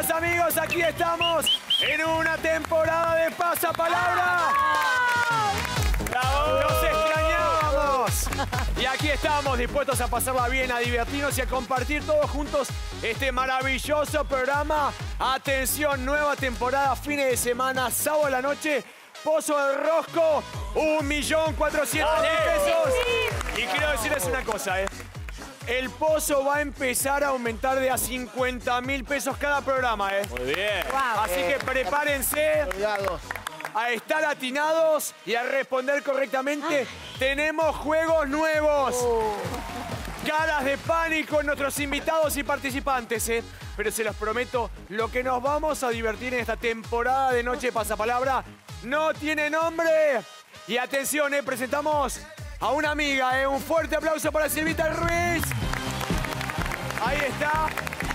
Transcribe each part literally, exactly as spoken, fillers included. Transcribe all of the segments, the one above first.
Amigas, amigos, aquí estamos en una temporada de Pasapalabra. ¡Bravo! ¡Nos extrañábamos! Y aquí estamos dispuestos a pasarla bien, a divertirnos y a compartir todos juntos este maravilloso programa. Atención, nueva temporada, fines de semana, sábado a la noche, Pozo del Rosco, un millón cuatrocientos mil pesos. Y quiero decirles una cosa, ¿eh? El Pozo va a empezar a aumentar de a cincuenta mil pesos cada programa, ¿eh? Muy bien. Wow. Así que prepárense a estar atinados y a responder correctamente. Ah. Tenemos juegos nuevos. Oh. Caras de pánico en nuestros invitados y participantes, ¿eh? Pero se los prometo, lo que nos vamos a divertir en esta temporada de Noche de Pasapalabra no tiene nombre. Y atención, ¿eh? Presentamos a una amiga, ¿eh? Un fuerte aplauso para Silvita Ruiz. Ahí está.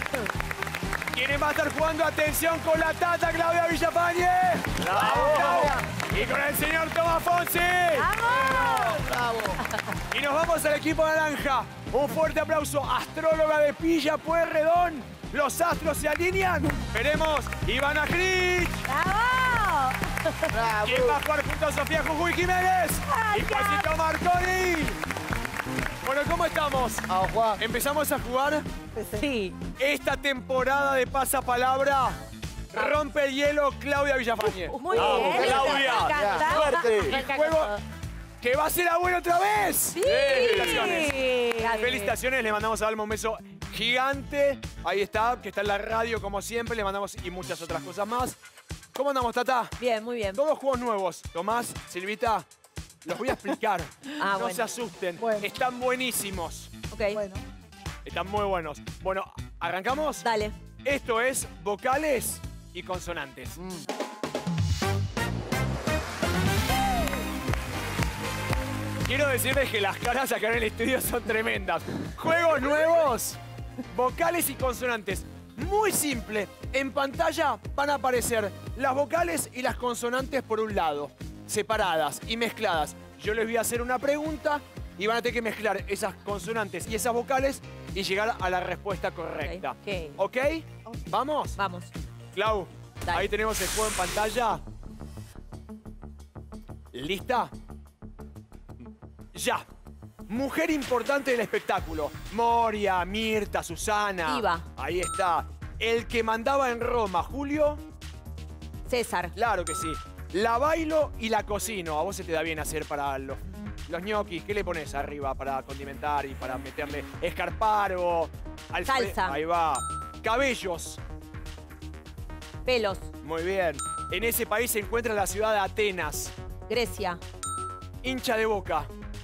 ¿Quién va a estar jugando? Atención con la tata Claudia Villafañe. ¡Bravo! ¡Bravo! Y con el señor Tomás Fonsi. ¡Vamos! ¡Bravo! Y nos vamos al equipo naranja. Un fuerte aplauso. Astróloga de Pilla Pueyrredón. Los astros se alinean. Veremos Ivana Grich. ¡Bravo! Bravo. ¿Quién va a jugar junto a Sofía Jujuy Jiménez? Ay, y Juancito Marconi. Bueno, ¿cómo estamos? Ah, Juan. ¿Empezamos a jugar? Sí. Esta temporada de Pasapalabra rompe el hielo Claudia Villafañe. Uh, muy Vamos, bien. Claudia. Suerte. El juego que va a ser abuelo otra vez. Sí. Felicitaciones. Sí. Felicitaciones. Le mandamos a Alma un beso gigante. Ahí está, que está en la radio como siempre. Le mandamos y muchas otras cosas más. ¿Cómo andamos, Tata? Bien, muy bien. Todos juegos nuevos. Tomás, Silvita, los voy a explicar. Ah, no bueno. se asusten. Bueno. Están buenísimos. Ok. Bueno. Están muy buenos. Bueno, ¿arrancamos? Dale. Esto es vocales y consonantes. Mm. Quiero decirles que las caras acá en el estudio son tremendas. Juegos nuevos, vocales y consonantes. Muy simple. En pantalla van a aparecer las vocales y las consonantes por un lado, separadas y mezcladas. Yo les voy a hacer una pregunta y van a tener que mezclar esas consonantes y esas vocales y llegar a la respuesta correcta. Ok. ¿Ok? ¿Okay? ¿Vamos? Vamos. Clau, Dale. ahí tenemos el juego en pantalla. ¿Lista? Ya. Mujer importante del espectáculo. Moria, Mirta, Susana. Iva. Ahí está. El que mandaba en Roma, Julio. César. Claro que sí. La bailo y la cocino. A vos se te da bien hacer para los, los ñoquis. ¿Qué le pones arriba para condimentar y para meterle escarparo? Salsa. Ahí va. Cabellos. Pelos. Muy bien. En ese país se encuentra la ciudad de Atenas. Grecia. Hincha de Boca.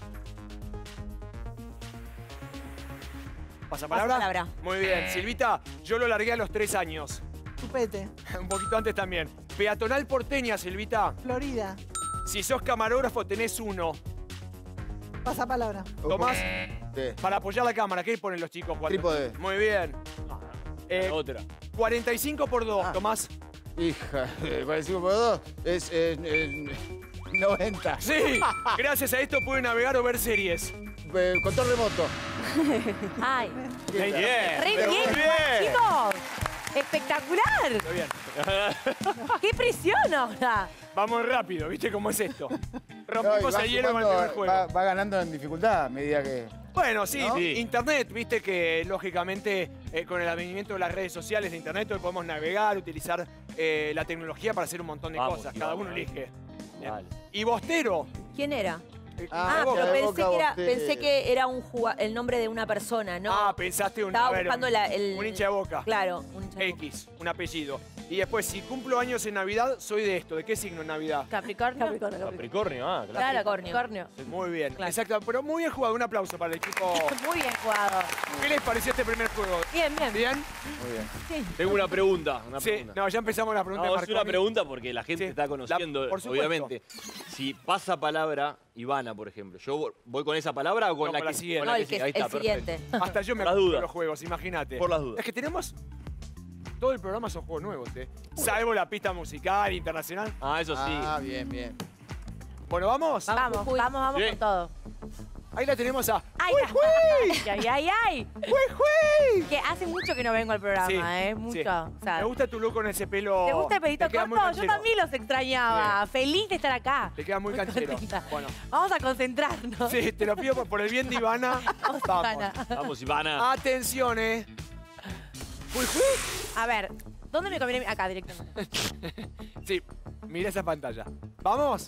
¿Pasapalabra? Pasapalabra. Muy bien. Silvita, yo lo largué a los tres años. Chupete. Un poquito antes también. Peatonal porteña, Silvita. Florida. Si sos camarógrafo, tenés uno. Pasapalabra. Tomás, Sí. para apoyar la cámara, ¿qué ponen los chicos? cuando- Trípode. Muy bien. Eh, Otra. cuarenta y cinco por dos, Ah. Tomás. Hija, cuarenta y cinco por dos es eh, eh, noventa. Sí, gracias a esto pude navegar o ver series. Eh, control remoto. Ay. Bien. Re Pero bien, muy bien. chicos. Espectacular. Muy bien. Qué presión ahora. Vamos rápido, ¿viste cómo es esto? No, y Rompimos va el hielo con el sumando, primer juego. Va, va ganando en dificultad a medida que... Bueno, sí, ¿No? sí, Internet, viste que lógicamente eh, con el advenimiento de las redes sociales de Internet hoy podemos navegar, utilizar eh, la tecnología para hacer un montón de Vamos, cosas. sí, Cada vamos, uno vamos. elige. Bien. Dale. Y Bostero. ¿Quién era? eh, Ah, Ah, de Boca. pero de pensé Boca que, era, Bostero. pensé que era un juga- el nombre de una persona, ¿no? Ah, pensaste un, Estaba a ver, buscando un, la- el- un hincha de Boca. Claro, un hincha de Boca. X, un apellido. Y después, si cumplo años en Navidad, soy de esto. ¿De qué signo en Navidad? Capricornio. Capricornio, ah, claro. Claro, Capricornio. Muy bien, Claro. exacto. Pero muy bien jugado. Un aplauso para el equipo. Muy bien jugado. ¿Qué les pareció este primer juego? Bien, bien. ¿Bien? Muy bien. Sí. Tengo una pregunta. Una Sí, pregunta. no, ya empezamos la pregunta No, de es Marconi. una pregunta porque la gente Sí, está conociendo, la- por supuesto. obviamente. Si pasa palabra Ivana, por ejemplo, ¿yo voy con esa palabra o con No, la con que la siguiente. con No, la el, que que, sigue? Ahí el está, perfecto. siguiente. Hasta yo me Por las acuerdo de dudas. los juegos, imagínate. Por las dudas. Es que tenemos... Todo el programa son juegos nuevos, ¿eh? Salvo la pista musical internacional. Ah, eso sí. Ah, bien, bien. Bueno, ¿vamos? Vamos, vamos, vamos Sí. con todo. Ahí la tenemos a... ¡Ay, ¡Uy, uy! ay, ay, ay! ¡Uy, uy! Que hace mucho que no vengo al programa, Sí, ¿eh? Mucho. sí. O sea, Me gusta tu look con ese pelo... ¿te gusta el pelito te queda muy corto? Yo canchero. también los extrañaba. Feliz de estar acá. Te queda muy canchero. contenta. Bueno. Vamos a concentrarnos. Sí, te lo pido por, por el bien de Ivana. Vamos, Vamos. Ivana. Vamos, Ivana. Atención, ¿eh? ¡Uy, uy! A ver, ¿dónde me conviene? Acá, directamente. Sí, mira esa pantalla. ¿Vamos?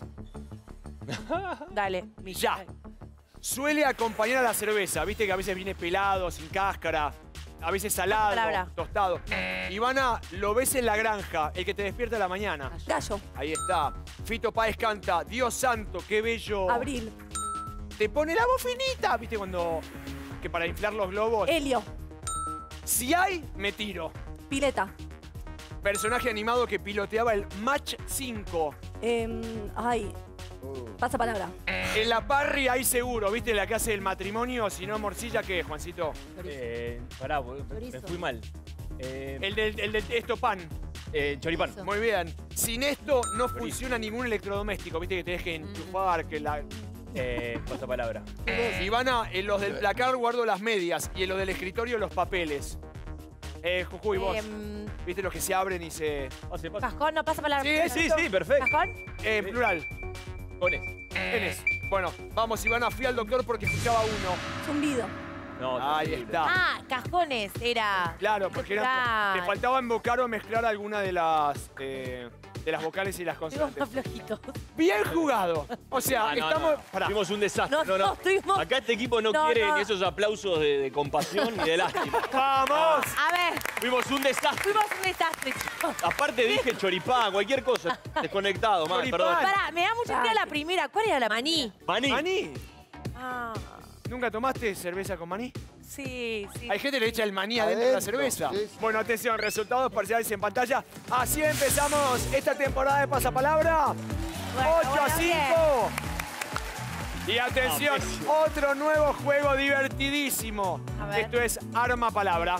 Dale. mi- Ya. Suele acompañar a la cerveza. Viste que a veces viene pelado, sin cáscara. A veces salado, Palabra. tostado. Ivana, lo ves en la granja, el que te despierta a la mañana. Gallo. Ahí está. Fito Páez canta, Dios santo, qué bello. Abril. Te pone la voz finita. ¿Viste cuando... que para inflar los globos? Helio. Si hay, me tiro. Pileta. Personaje animado que piloteaba el Match cinco. Em, ay. Pasa palabra. En la parry hay seguro, ¿viste? La que hace el matrimonio, si no morcilla, ¿qué, Juancito? Eh, pará, me Chorizo. fui mal. Eh, El del, el del esto pan. eh, choripán. Muy bien. Sin esto no funciona ningún electrodoméstico, ¿viste? Que te deje enchufar, que la... Eh, pasa palabra. Ivana, en los del placar guardo las medias y en los del escritorio los papeles. Eh, Jujuy, vos. Em, ¿Viste los que se abren y se... Pase, pase. Cajón, no pasa palabra. Sí, Sí, sí, perfecto. Cajón. Eh, en plural. Pones. Tenés. Bueno, vamos, Ivana, fui al doctor porque escuchaba uno. Zumbido. No, Ahí terrible. está. Ah, cajones. Era. Claro, porque era, Claro. te faltaba invocar o mezclar alguna de las eh, de las vocales y las Estuvimos más consonantes. flojitos. Bien jugado. O sea, Ah, no, estamos... no. Pará. Fuimos un desastre. No, No, no. no, estuvimos- Acá este equipo no, No, quiere no. ni esos aplausos de, de compasión ni de lástima. ¡Vamos! A ver, Fuimos un desastre. fuimos un desastre, chicos. Aparte dije choripán, cualquier cosa. Desconectado, mal, Choripán. perdón. Pará, me da mucha intriga la primera. ¿Cuál era la maní? Maní. ¿Maní? Ah, ¿Nunca tomaste cerveza con maní? sí, sí. Hay gente que le echa el maní adentro de la Adentro, cerveza. sí, sí. Bueno, atención, resultados parciales en pantalla. Así empezamos esta temporada de Pasapalabra. Bueno, ocho a bueno, bien. cinco. Y atención, Ah, pésimo. otro nuevo juego divertidísimo. A ver. Esto es Arma Palabra.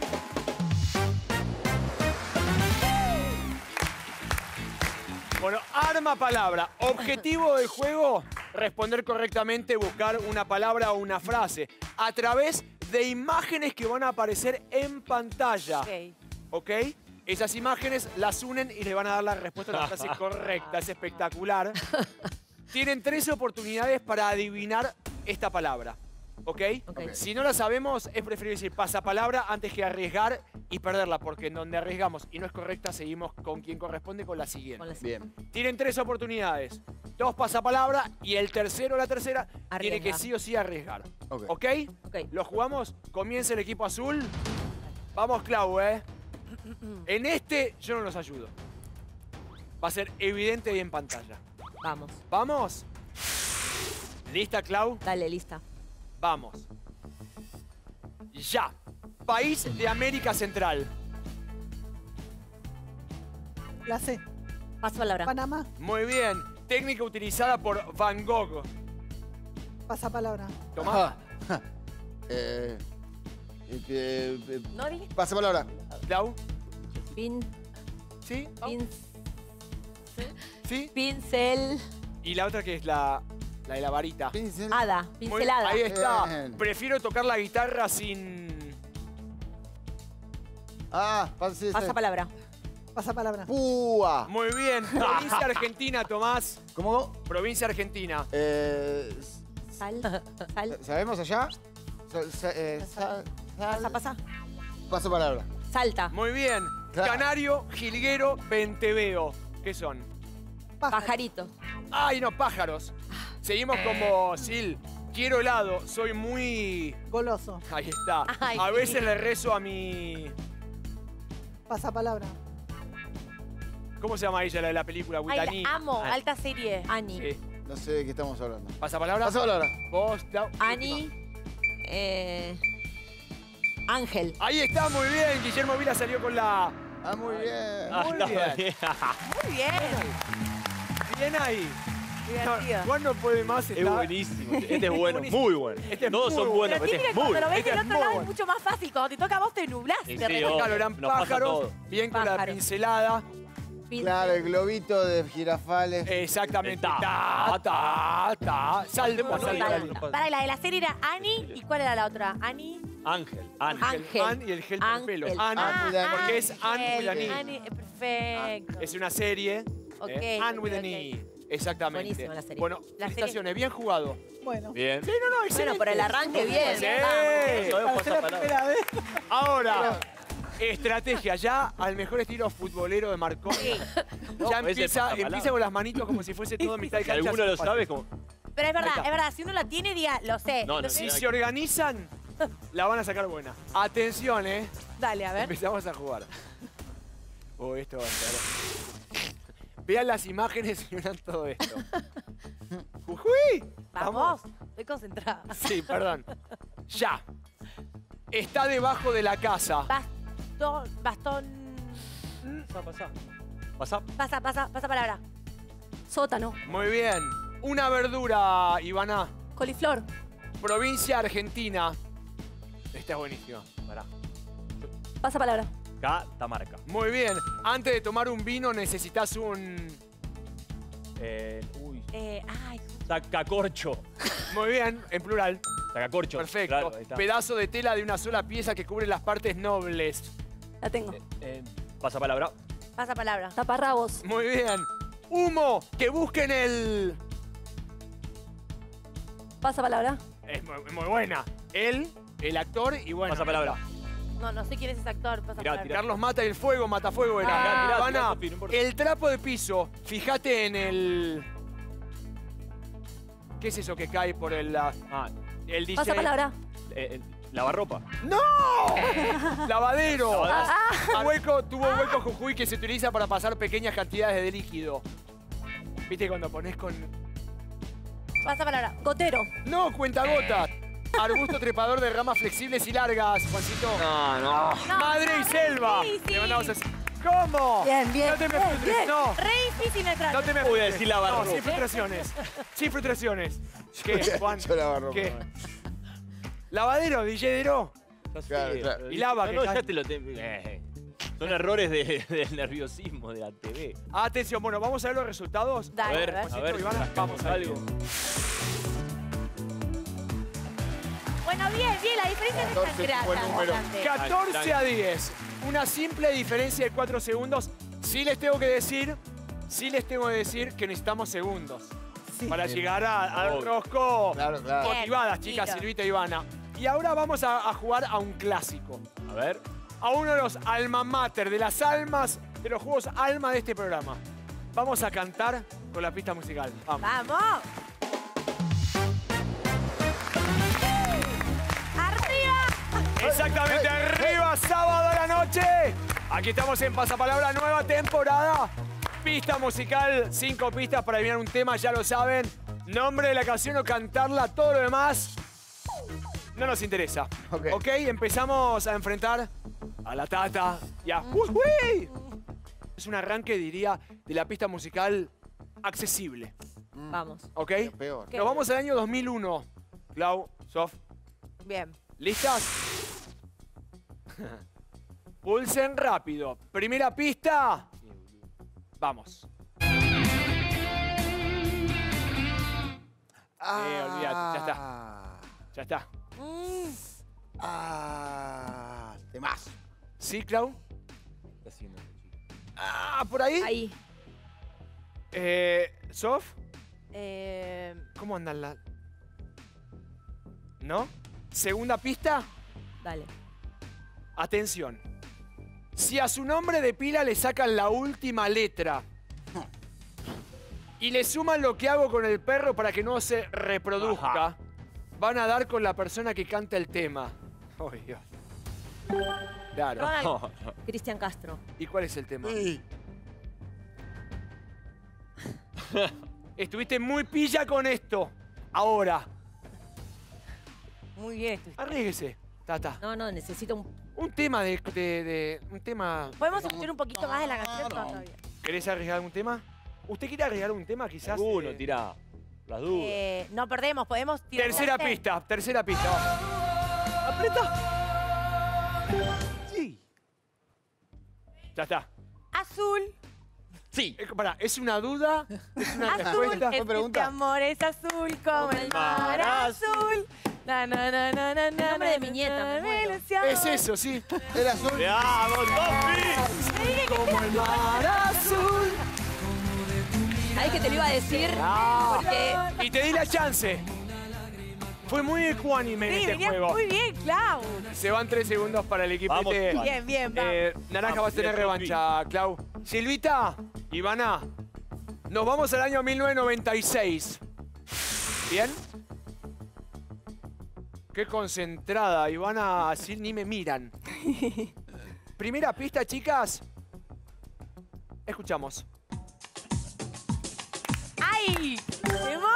Bueno, arma palabra. Objetivo del juego, responder correctamente, buscar una palabra o una frase a través de imágenes que van a aparecer en pantalla. Ok. ¿Ok? Esas imágenes las unen y le van a dar la respuesta a la frase correcta. Es espectacular. Tienen tres oportunidades para adivinar esta palabra. ¿Ok? Ok. Si no la sabemos, es preferible decir pasapalabra antes que arriesgar y perderla, porque en donde arriesgamos y no es correcta, seguimos con quien corresponde con la siguiente. Con la Bien. Tienen tres oportunidades. Dos pasapalabra y el tercero o la tercera tiene que Arriesga. sí o sí arriesgar. Ok. ¿Ok? Ok. ¿Lo jugamos? Comienza el equipo azul. Vamos, Clau, ¿eh? En este yo no los ayudo. Va a ser evidente y en pantalla. Vamos. ¿Vamos? ¿Lista, Clau? Dale, lista. Vamos. Ya. País de América Central. La C. Paso palabra. Panamá. Muy bien. Técnica utilizada por Van Gogh. Pasa palabra. Tomá. Ajá. Eh, eh, eh, eh, ¿No dije? pasa palabra. Clau. Pin, ¿Sí? pin, ¿Sí? pincel, Y la otra que es la, la de la varita. Pincel. hada, Muy- pincelada. Ahí está. Bien. Prefiero tocar la guitarra sin... Ah, pasa, sí, Pasa sí. palabra. Pasa palabra. Púa. Muy bien. Provincia Argentina, Tomás. ¿Cómo? Provincia Argentina. Eh, Sal, sal. ¿Sabemos allá? Sa- sa- eh, sa- Pasa, sal- pasa. Paso palabra. Salta. Muy bien. Claro. Canario, jilguero, venteveo. ¿Qué son? Pájaro. Pajarito. Ay, no, pájaros. Seguimos como Sil. Quiero helado. Soy muy... Goloso. Ahí está. Ay, A sí. veces le rezo a mi... Pasa palabra. ¿Cómo se llama ella, la de la película? Ay, Witani. la amo. Alta serie. Ani. Sí. No sé de qué estamos hablando. ¿Pasa palabra? Paso palabra. Vos, Clau. Ani. Eh, Ángel. Ahí está, muy bien. Guillermo Vila salió con la... Ah, muy bien. Ah, Muy está bien. bien. Muy bien. Bien ahí. Divertido. Juan no puede más. Es Está... buenísimo. Este es bueno, Buenísimo. muy bueno. Este es Todos muy son bueno. buenos, Pero pero tiene este que es muy cuando lo ves Este del es otro muy lado bueno. es mucho más fácil. Cuando te toca a vos te nublás. Sí, de sí, repente. obvio. Claro, eran Nos pasa pájaros. todo. Bien con la Pájaro. pincelada. Filtro. Claro, el globito de girafales. Exactamente. Ta. Ta, ta, ta. Salta, No, salta. no, no. Para, la de la serie era Annie. ¿Y cuál era la otra? Annie. Ángel. Ángel. Ángel. An y el gel para el pelo. Ángel. An, Ah, porque es An with an Ángel. E. Annie, eh, perfecto. Es una serie. Ok, eh, An with ok, an E. Exactamente. Buenísima la serie. Bueno, La felicitaciones, bien jugado. Bueno. Bien. Sí, no, no, excelente. Bueno, por el arranque bien. Sí. Vamos. Todavía Para pasa ser la palabra. primera vez. Ahora, estrategia ya al mejor estilo futbolero de Marconi. Sí. No, Ya puede ser empieza, pasapalabra. empieza con las manitos como si fuese todo mitad de Si cancha. alguno lo sabe, como. Pero es verdad, Ahí está. es verdad. Si uno la tiene, diga, lo sé. No, lo no, sé. Si se organizan, la van a sacar buena. Atención, ¿eh? Dale, a ver. Empezamos a jugar. Oh, esto va a ser... Vean las imágenes y vean todo esto. ¡Ujuy! Vamos. Estoy concentrada. Sí, perdón. Ya. Está debajo de la casa. Bastón. Bastón. Pasá, pasá. Pasá. Pasa, pasa, pasa palabra. Sótano. Muy bien. Una verdura, Ivana. Coliflor. Provincia Argentina. Esta es buenísima. Pará. Pasa palabra. Catamarca. Muy bien. Antes de tomar un vino necesitas un... Eh, uy. Eh, ay. Sacacorcho. Muy bien, en plural. Sacacorcho. Perfecto. Claro, ahí está. Pedazo de tela de una sola pieza que cubre las partes nobles. La tengo. Eh, eh, pasa palabra. Pasa palabra. Taparrabos. Muy bien. Humo, que busquen el... Pasa palabra. Es muy, muy buena. Él, el actor y bueno... Pasa palabra. No, no sé quién es ese actor. Pasa Tirá, palabra. tirá. Carlos Mata y el fuego, Matafuego era. Ah. Tirá, Ivana, tirá, Sofi, no importa. el trapo de piso, fíjate en el... ¿Qué es eso que cae por el... la- Ah, el D J? Pasa palabra. eh, eh, lavarropa. ¡No! Lavadero. Lavadero. Ah, hueco, tuvo hueco Jujuy que se utiliza para pasar pequeñas cantidades de líquido. ¿Viste cuando pones con...? Pasa palabra. Gotero. No, cuentagotas. Arbusto trepador de ramas flexibles y largas, Juancito. No, no. No, Madre y no, selva. sí, sí. Le mandamos así. ¿Cómo? Bien, bien, No te me bien, frustres, bien. no. Re difícil entrar. No te me Voy a frustres. decir lavarropa. No, sin frustraciones. Sin frustraciones. ¿Qué, Juan? Yo lavarropa. ¿Qué? Lavadero, D J Dero. Ya sé, Claro, claro. pero- Y lava, No, que no, ya- ya te lo tengo. Eh, son errores de- del nerviosismo de la T V. Atención, bueno, vamos a ver los resultados. Dale, a ver, a ver. a ver. Ivana, rascamos vamos a ver. algo. Bueno, bien, bien. La diferencia no es catorce, tan grande. buen número. bastante. catorce a diez. Una simple diferencia de cuatro segundos. Sí les tengo que decir, sí les tengo que decir que necesitamos segundos. Sí. Para llegar a- al Obvio. rosco. Claro, claro. Bien, Motivadas, chicas, tranquilo. Silvita y Ivana. Y ahora vamos a, a jugar a un clásico. A ver. A uno de los alma mater, de las almas, de los juegos alma de este programa. Vamos a cantar con la pista musical. Vamos. ¡Vamos! ¡Arriba! Exactamente, arriba, sábado a la noche. Aquí estamos en Pasapalabra, nueva temporada. Pista musical, cinco pistas para adivinar un tema, ya lo saben. Nombre de la canción o cantarla, todo lo demás no nos interesa. Ok. Ok, empezamos a enfrentar a la Tata y a Jujuy. Es un arranque, diría, de la pista musical accesible. Vamos. ¿Ok? Peor. ¿Qué? Nos vamos al año dos mil uno. Clau, Sof, Bien. ¿listas? Pulsen rápido. Primera pista. Vamos. Eh, olvídate, ya está. Ya está. Mm, Ah, temazo. ¿Sí, Clau? ¿Qué está haciendo este chico? Ah, ¿por ahí? Ahí. Eh, ¿Sof? eh, ¿Cómo andan la...? ¿No? Segunda pista. dale. Atención. Si a su nombre de pila le sacan la última letra y le suman lo que hago con el perro para que no se reproduzca, Ajá. van a dar con la persona que canta el tema. Oh, Dios. Claro. Ronald. Cristian Castro. ¿Y cuál es el tema? Sí. Estuviste muy pilla con esto. Ahora, Muy bien. estuviste. arriesguese, Tata. No, no, necesito un... Un tema de, de- de- Un tema... ¿Podemos escuchar un poquito más de la canción? No, todavía. ¿Querés arriesgar algún tema? ¿Usted quiere arriesgar un tema quizás? Uno, eh, tirá. Las dudas. Eh, no perdemos, podemos tirar. Tercera pista, tercera pista. ¡Apreta! Sí. Ya está. Azul. Sí. Eh, pará, ¿es una duda? ¿Es una Azul, respuesta? este pregunta? amor es azul como el mar azul. Na, na, na, na, na, na, nombre de na, mi nieta, na, me muero. ilusión. Es eso, sí. Era azul. ¡Vamos, Tofi! Como el mar azul. ¿Sabés que te lo iba a decir? Porque Y te di la chance. Fue muy ecuánime en Sí, este venías juego. muy bien, Clau. Se van tres segundos para el equipo. Vamos, este. Iván. Bien, bien, vamos. Eh, Naranja Vamos, va a tener bien, revancha, Clau. Silvita, Ivana, nos vamos al año mil novecientos noventa y seis. ¿Bien? Qué concentrada, Ivana, así ni me miran. Primera pista, chicas. Escuchamos. ¡Ay! ¡Demón!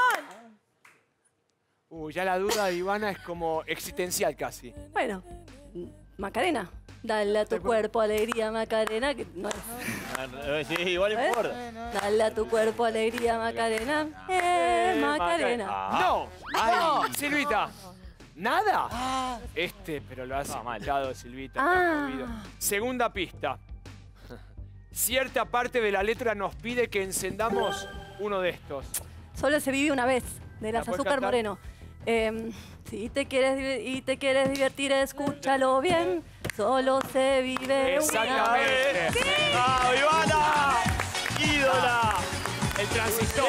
Uy, ya la duda de Ivana es como existencial casi. bueno, Macarena. Dale a tu cuerpo alegría, Macarena. Que no es. Ah, Sí, igual ¿Eh? importa. Dale a tu cuerpo alegría, Macarena. Eh, Macarena. Ah. ¡No! ¡No! Silvita. ¿Nada? Este, pero lo has No, mal. escuchado, Silvita. Ah. te has movido. Segunda pista. Cierta parte de la letra nos pide que encendamos uno de estos. Solo se vive una vez, de las ¿La puedes Azúcar cantar? Moreno. Eh, si te quieres div- y te quieres divertir, escúchalo bien. Solo se vive una vez. Exactamente. ¡Ah, Ivana! ¡Ídola! El transistor.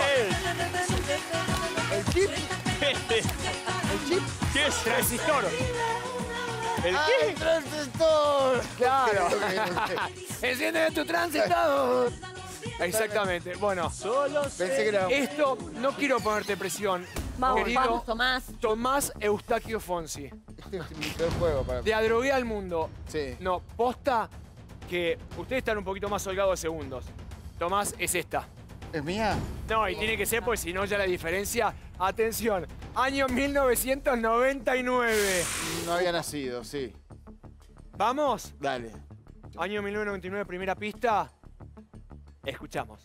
El chip. ¿El chip? ¿Qué es? Transistor. ¿El ¡Ah, qué? el transistor! Claro. Ok, ok, ok. Enciende tu transistor. Exactamente. Bueno, Solo Pensé que era... esto no quiero ponerte presión. Vamos, querido Vamos, Tomás. Tomás Eustaquio Fonsi. Este es mi peor juego para mí. De Adrogué al Mundo. Sí. No, posta que ustedes están un poquito más holgados de segundos. Tomás, es esta. ¿Es mía? No, y tiene que ser porque si no ya la diferencia. Atención, año mil novecientos noventa y nueve. No había nacido, sí. ¿Vamos? Dale. Año mil novecientos noventa y nueve, primera pista. Escuchamos.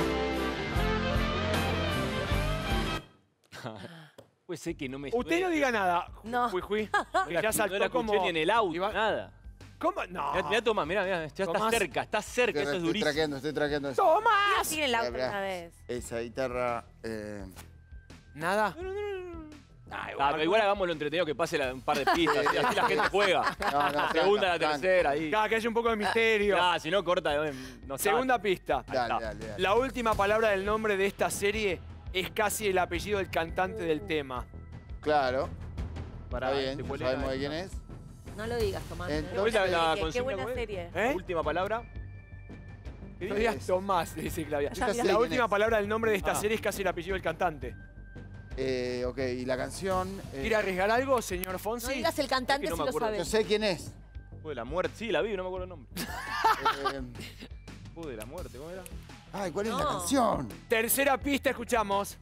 Puede ser que no me Usted no diga nada. No. Fui, fui. No Ya la, saltó no la escuché como... ni en el auto, Iván- nada. ¿Cómo? No. Mirá, mirá, Tomás, mirá, mirá, ya está Tomás. cerca, está cerca, eso es estoy durísimo. traqueando, estoy traqueando eso. ¡Tomás! Tiene el auto Mirá, mirá. una vez. Esa guitarra... Eh... ¿Nada? Ah, igual, igual hagámoslo entretenido que pase la- un par de pistas, así, así la gente juega. No, no, La tranca, segunda, la tranca. tercera, ahí. Cada que haya un poco de misterio. Ah, si no, corta, eh, no sabe. Segunda pista. Ahí Dale, está. dale, dale. La última palabra del nombre de esta serie es casi el apellido del cantante del tema. Claro. Pará, Está bien, ¿se puede sabemos de leer? quién es. No lo digas, Tomás. Entonces- ¿Cuál es la, la Qué- Qué consigna, buena cuál es? serie. ¿Eh? Última palabra. ¿Qué No dice? digas Tomás, dice Claudia. Ya, casi mira. sé La quién última es. palabra del nombre de esta Ah. serie es casi el apellido del cantante. Eh, ok, y la canción... eh, ¿Quiere arriesgar algo, señor No Fonsi? digas el cantante Es que no si me lo acuerdo. Yo sabes. sé quién es. Fue la muerte, sí, la vi, no me acuerdo el nombre. Eh, Fue de la muerte, ¿cómo era? Ay, ¿cuál es la No. canción? Tercera pista, escuchamos.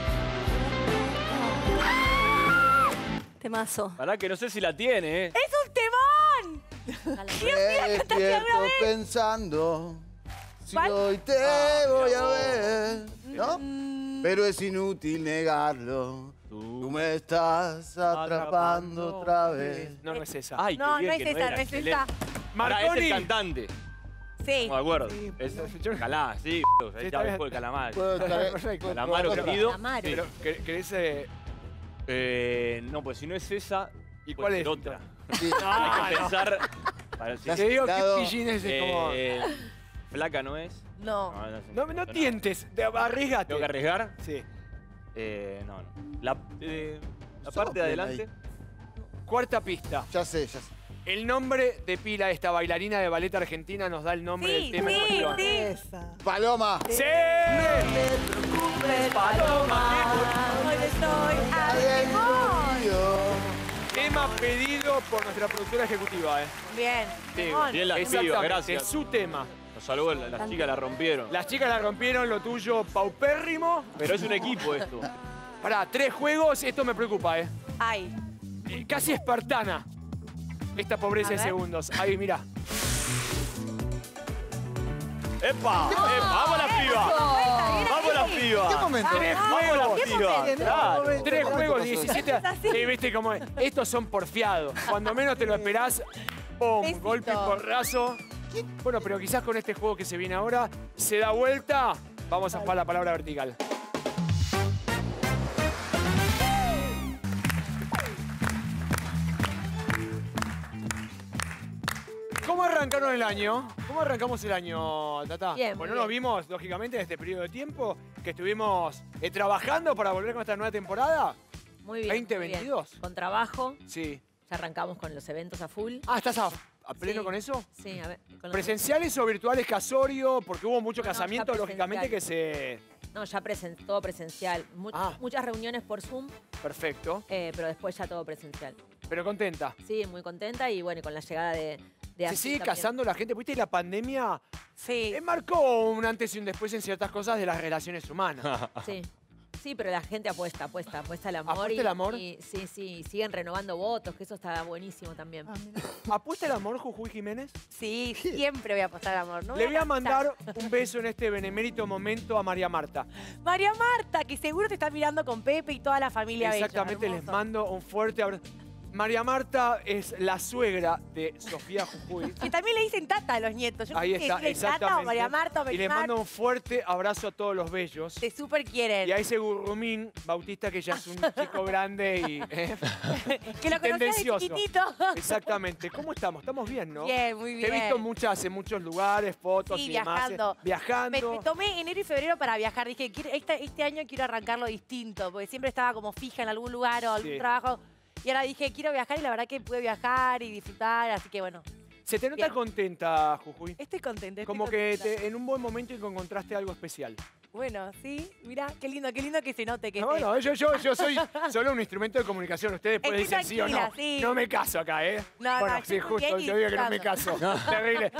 Temazo. Pará que no sé si la tiene, ¿eh? ¡Es un temón! Me despierto pensando si ¿Cuál? hoy te voy a ver, ¿no? Pero es inútil negarlo. Tú me estás atrapando otra vez. No, no es esa. Ay, qué No, bien no es que esa, era, no es excelente. esa. Pará, es el Marconi. cantante. Sí. No me acuerdo. Sí, Es yo- Calá, sí, Sí, ahí está ya bien. fue el calamar. Puedo traer- Perfecto. puedo- Calamaro puedo- querido. Calamaro. Pero, ¿quer- ¿querés...? eh, Eh, no, pues si no es esa, ¿Y puede cuál ser es? otra. Sí. Hay que pensar. Para Las- Te digo Dado- que pillines es como... eh, Flaca no es. No. No, no, No, no no. tientes, te- arriesgate. ¿Tengo que arriesgar? Sí. Eh, no, no. La, eh, la Somos parte de bien adelante. Cuarta pista. Ya sé, ya sé. El nombre de pila de esta bailarina de ballet argentina nos da el nombre Sí, del tema en sí, cuestión. sí. Esa. Paloma. ¡Sí! Hoy estoy al temón. Tema pedido por nuestra productora ejecutiva, ¿eh? Bien. Sí, temón. bien la Exactamente, pibas, gracias. su tema. Nos salvó, la- las chicas la rompieron. Las chicas la rompieron, lo tuyo paupérrimo. Pero es un equipo esto. Pará, tres juegos, esto me preocupa, ¿eh? Ay. Eh, Casi espartana. Esta pobreza A de ver. segundos. Ahí, mirá. ¡Epa! ¡Epa! ¡Vamos las pibas! ¡Vamos las ¿Qué pibas! momento? Tres ¡Vamos juegos. las pibas! momento? Claro. momento? Tres ¿Qué juegos, pasó? diecisiete. Es así. Sí, viste cómo es. Estos son porfiados. Cuando menos te lo esperás, ¡pum! Besito. Golpe y porrazo. Bueno, pero quizás con este juego que se viene ahora, se da vuelta. Vamos a jugar la palabra vertical. ¿Cómo arrancaron el año? ¿Cómo arrancamos el año, Tata? Bien, Bueno, muy nos bien. vimos, lógicamente, en este periodo de tiempo que estuvimos eh, trabajando para volver con esta nueva temporada. Muy bien. veinte muy bien. veintidós. Con trabajo. Sí. Ya arrancamos con los eventos a full. Ah, ¿estás a, a pleno Sí. con eso? Sí, a ver. con los- ¿Presenciales o virtuales casorio? Porque hubo mucho No, no, ya casamiento, lógicamente, que se... No, ya presen- todo presencial. Mu- Ah. Muchas reuniones por Zoom, Perfecto. eh, pero después ya todo presencial. Pero contenta. Sí, muy contenta y bueno, y con la llegada de, de Se Azul sigue también. casando la gente. ¿Viste? La pandemia Sí, eh, marcó un antes y un después en ciertas cosas de las relaciones humanas. sí. Sí, pero la gente apuesta, apuesta, apuesta al amor. ¿Apuesta y, el amor? y- sí, sí, y siguen renovando votos, que eso está buenísimo también. Ah, mira. ¿Apuesta el amor, Jujuy Jiménez? Sí, siempre voy a apostar amor. ¿No? Le voy a cansar. mandar un beso en este benemérito momento a María Marta. María Marta, que seguro te está mirando con Pepe y toda la familia Bello, Exactamente, les hermoso. mando un fuerte abrazo. María Marta es la suegra de Sofía Jujuy. Que también le dicen Tata a los nietos. Yo Ahí no sé está, si decirle Tata exactamente. o María Marta o Y les Belimar. mando un fuerte abrazo a todos los bellos. Te súper quieren. Y a ese Gurrumín Bautista que ya es un chico grande y... ¿eh? que lo conocías de tendencioso. chiquitito. Exactamente. ¿Cómo estamos? Estamos bien, ¿no? Bien, muy Te he bien. visto muchas, en muchos lugares, fotos Sí, y demás. viajando. eh, Viajando. Me, me tomé enero y febrero para viajar. Dije, quiero- este, este año quiero arrancarlo distinto, porque siempre estaba como fija en algún lugar o algún Sí. trabajo. Y ahora dije, quiero viajar y la verdad que pude viajar y disfrutar, así que bueno, Se te nota Bien. contenta, Jujuy. estoy contenta. estoy Como que contenta. te- en un buen momento encontraste algo especial. Bueno, sí, mira, qué lindo, qué lindo que se note que No, esté- bueno, yo, yo, yo soy solo un instrumento de comunicación. Ustedes pueden Estoy decir sí o no. tranquila, sí. No me caso acá, ¿eh? No, bueno, no, sí, estoy muy justo. bien y Yo digo que no me caso. disfrutando. Terrible.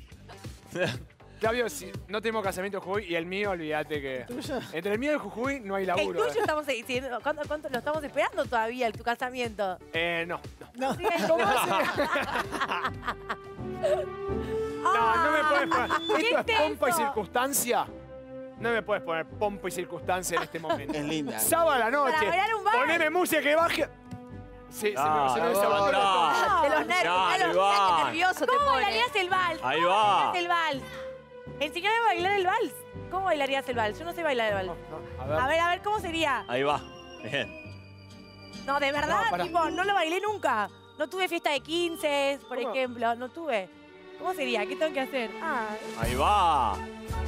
Claudio, si no tenemos casamiento Jujuy y el mío, olvídate que... Entre el mío y el Jujuy no hay El laburo. tuyo eh. estamos diciendo, ¿cuánto, cuánto lo estamos esperando todavía, el, tu casamiento? Eh, no. No. Sí, ¿Cómo hace? No, no me puedes poner. Esto es ¿Qué pompa y tenso? circunstancia. No me puedes poner pompa y circunstancia en este momento. Es linda. Sábado a la noche. Para bailar un vals. Poneme música que baje. Sí, Ah, se me, se me no, desabotó no. todo. De los nervios, Dale, de los va. nervioso te ¿Cómo pone. bailarías el vals? Ahí ¿Cómo va. bailarías el vals? Enseñame a bailar el vals. ¿Cómo bailarías el vals? Yo no sé bailar el vals. A ver. A ver, a ver, ¿cómo sería? Ahí va. Bien. No, de verdad, No, pará. tipo, no lo bailé nunca. No tuve fiesta de quince, por ¿Cómo? ejemplo, no tuve. ¿Cómo sería? ¿Qué tengo que hacer? Ah, Ahí va.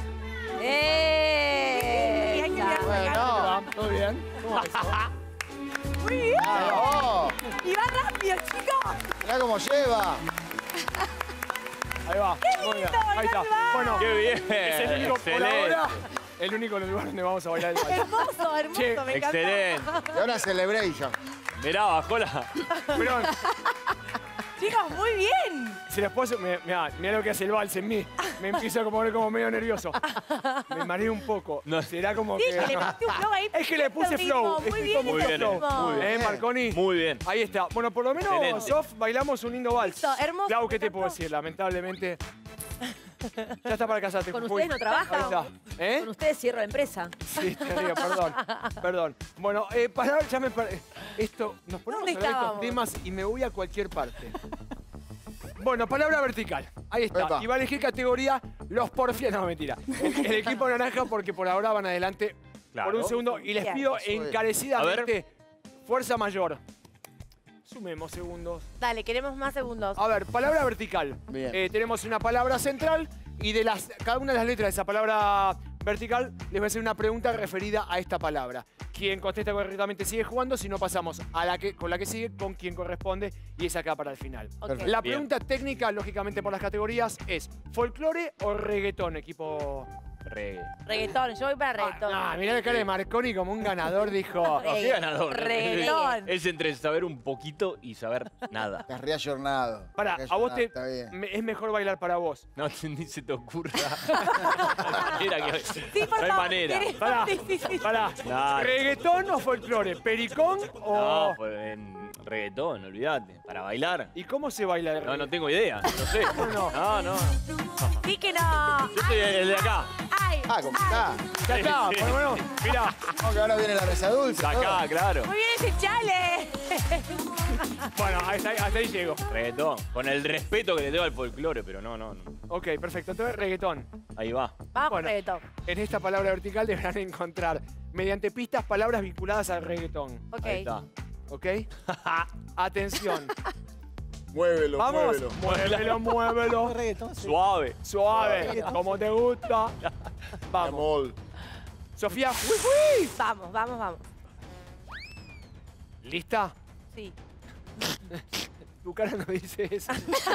¡Eh! y hay que Ya. mirar Bueno. acá. ¿Todo bien? ¿Cómo va eso? Muy bien. ¡Oh! Y va rápido, chicos. Mirá cómo lleva. Ahí va. Muy bien. Ahí está. Bueno, Qué bien. es el único por Excelente. ahora, el único lugar donde vamos a bailar el vals. Hermoso, hermoso, Che, me encantó. Excelente. Y ahora celebration. Mirá, bajó la. Pero Chicos, muy bien. si les puedo... Mirá, mirá lo que hace el vals en mí. Me empiezo a poner como medio nervioso. Me mareo un poco. No. Será como Sí, que... que le pusiste un flow ahí. Es que le puse perfecto, flow. ritmo, Muy Estoy bien, como Muy ese bien, ritmo. muy bien. ¿Eh, Marconi? Muy bien. Ahí está. Bueno, por lo menos, Excelente. Sof, bailamos un lindo vals. Listo, hermoso, Clau, me ¿qué te encantó. puedo decir? Lamentablemente... Ya está para casarte, Con Jujuy. ustedes no trabaja. Ahí está. ¿Eh? Con ustedes cierro la empresa. Sí, te digo, perdón. Perdón. Bueno, eh, para, ya me per- Esto, nos ponemos a ¿Dónde hablar de estos estábamos? temas y me voy a cualquier parte. Bueno, palabra vertical. Ahí está. Epa. Y va a elegir categoría los porfiados. No, mentira. El, el equipo naranja porque por ahora van adelante Claro. por un segundo. Y les Bien. pido Eso es. encarecidamente fuerza mayor. Sumemos segundos. Dale, queremos más segundos. A ver, palabra vertical. Bien. Eh, tenemos una palabra central y de las cada una de las letras de esa palabra vertical les voy a hacer una pregunta referida a esta palabra. Quien contesta correctamente sigue jugando, si no pasamos a la que, con la que sigue con quien corresponde y es acá para el final. Ok. Perfecto. La Bien. pregunta técnica, lógicamente por las categorías, es ¿folclore o reggaetón, equipo? Reggae. Reggaetón, yo voy para reggaetón. Ah, mirá la cara de Marconi como un ganador, dijo. No, qué ganador. Reggaetón. Es entre saber un poquito y saber nada. Estás reayornado. Pará, Estás a vos te, reayornado, Está bien. me- es mejor bailar para vos. No, ni se te ocurra. Mira que Sí, por no hay favor, manera. queremos- Pará, Sí, sí, sí. pará. Dale. ¿Reggaetón o folclore? ¿Pericón o...? No, pues en, Reggaetón, olvídate. Para bailar. ¿Y cómo se baila el No, reggaetón? no tengo idea. No sé. no? No, no. Sí que no. Yo soy el de acá. Ay, Ah, ¿cómo está? Ya está, Sí, sí. por lo menos, mirá. Vamos que ahora viene la mesa dulce. De acá, claro. muy bien ese chale. Bueno, hasta, hasta ahí llego. Reggaetón. Con el respeto que le tengo al folclore, pero no, no, no. Ok, perfecto. Entonces, reggaetón. Ahí va. Vamos, Bueno. reggaetón. En esta palabra vertical deberán encontrar, mediante pistas, palabras vinculadas al reggaetón. Ok. Ahí está. ¿Ok? Atención. Muévelo, Vamos. muévelo. Muévelo, muévelo. Reggaetón, sí. Suave. Suave, como te gusta. Vamos. Amor. Sofía, ¡fui, fui! Vamos, vamos, vamos. ¿Lista? Sí. Tu cara no dice eso.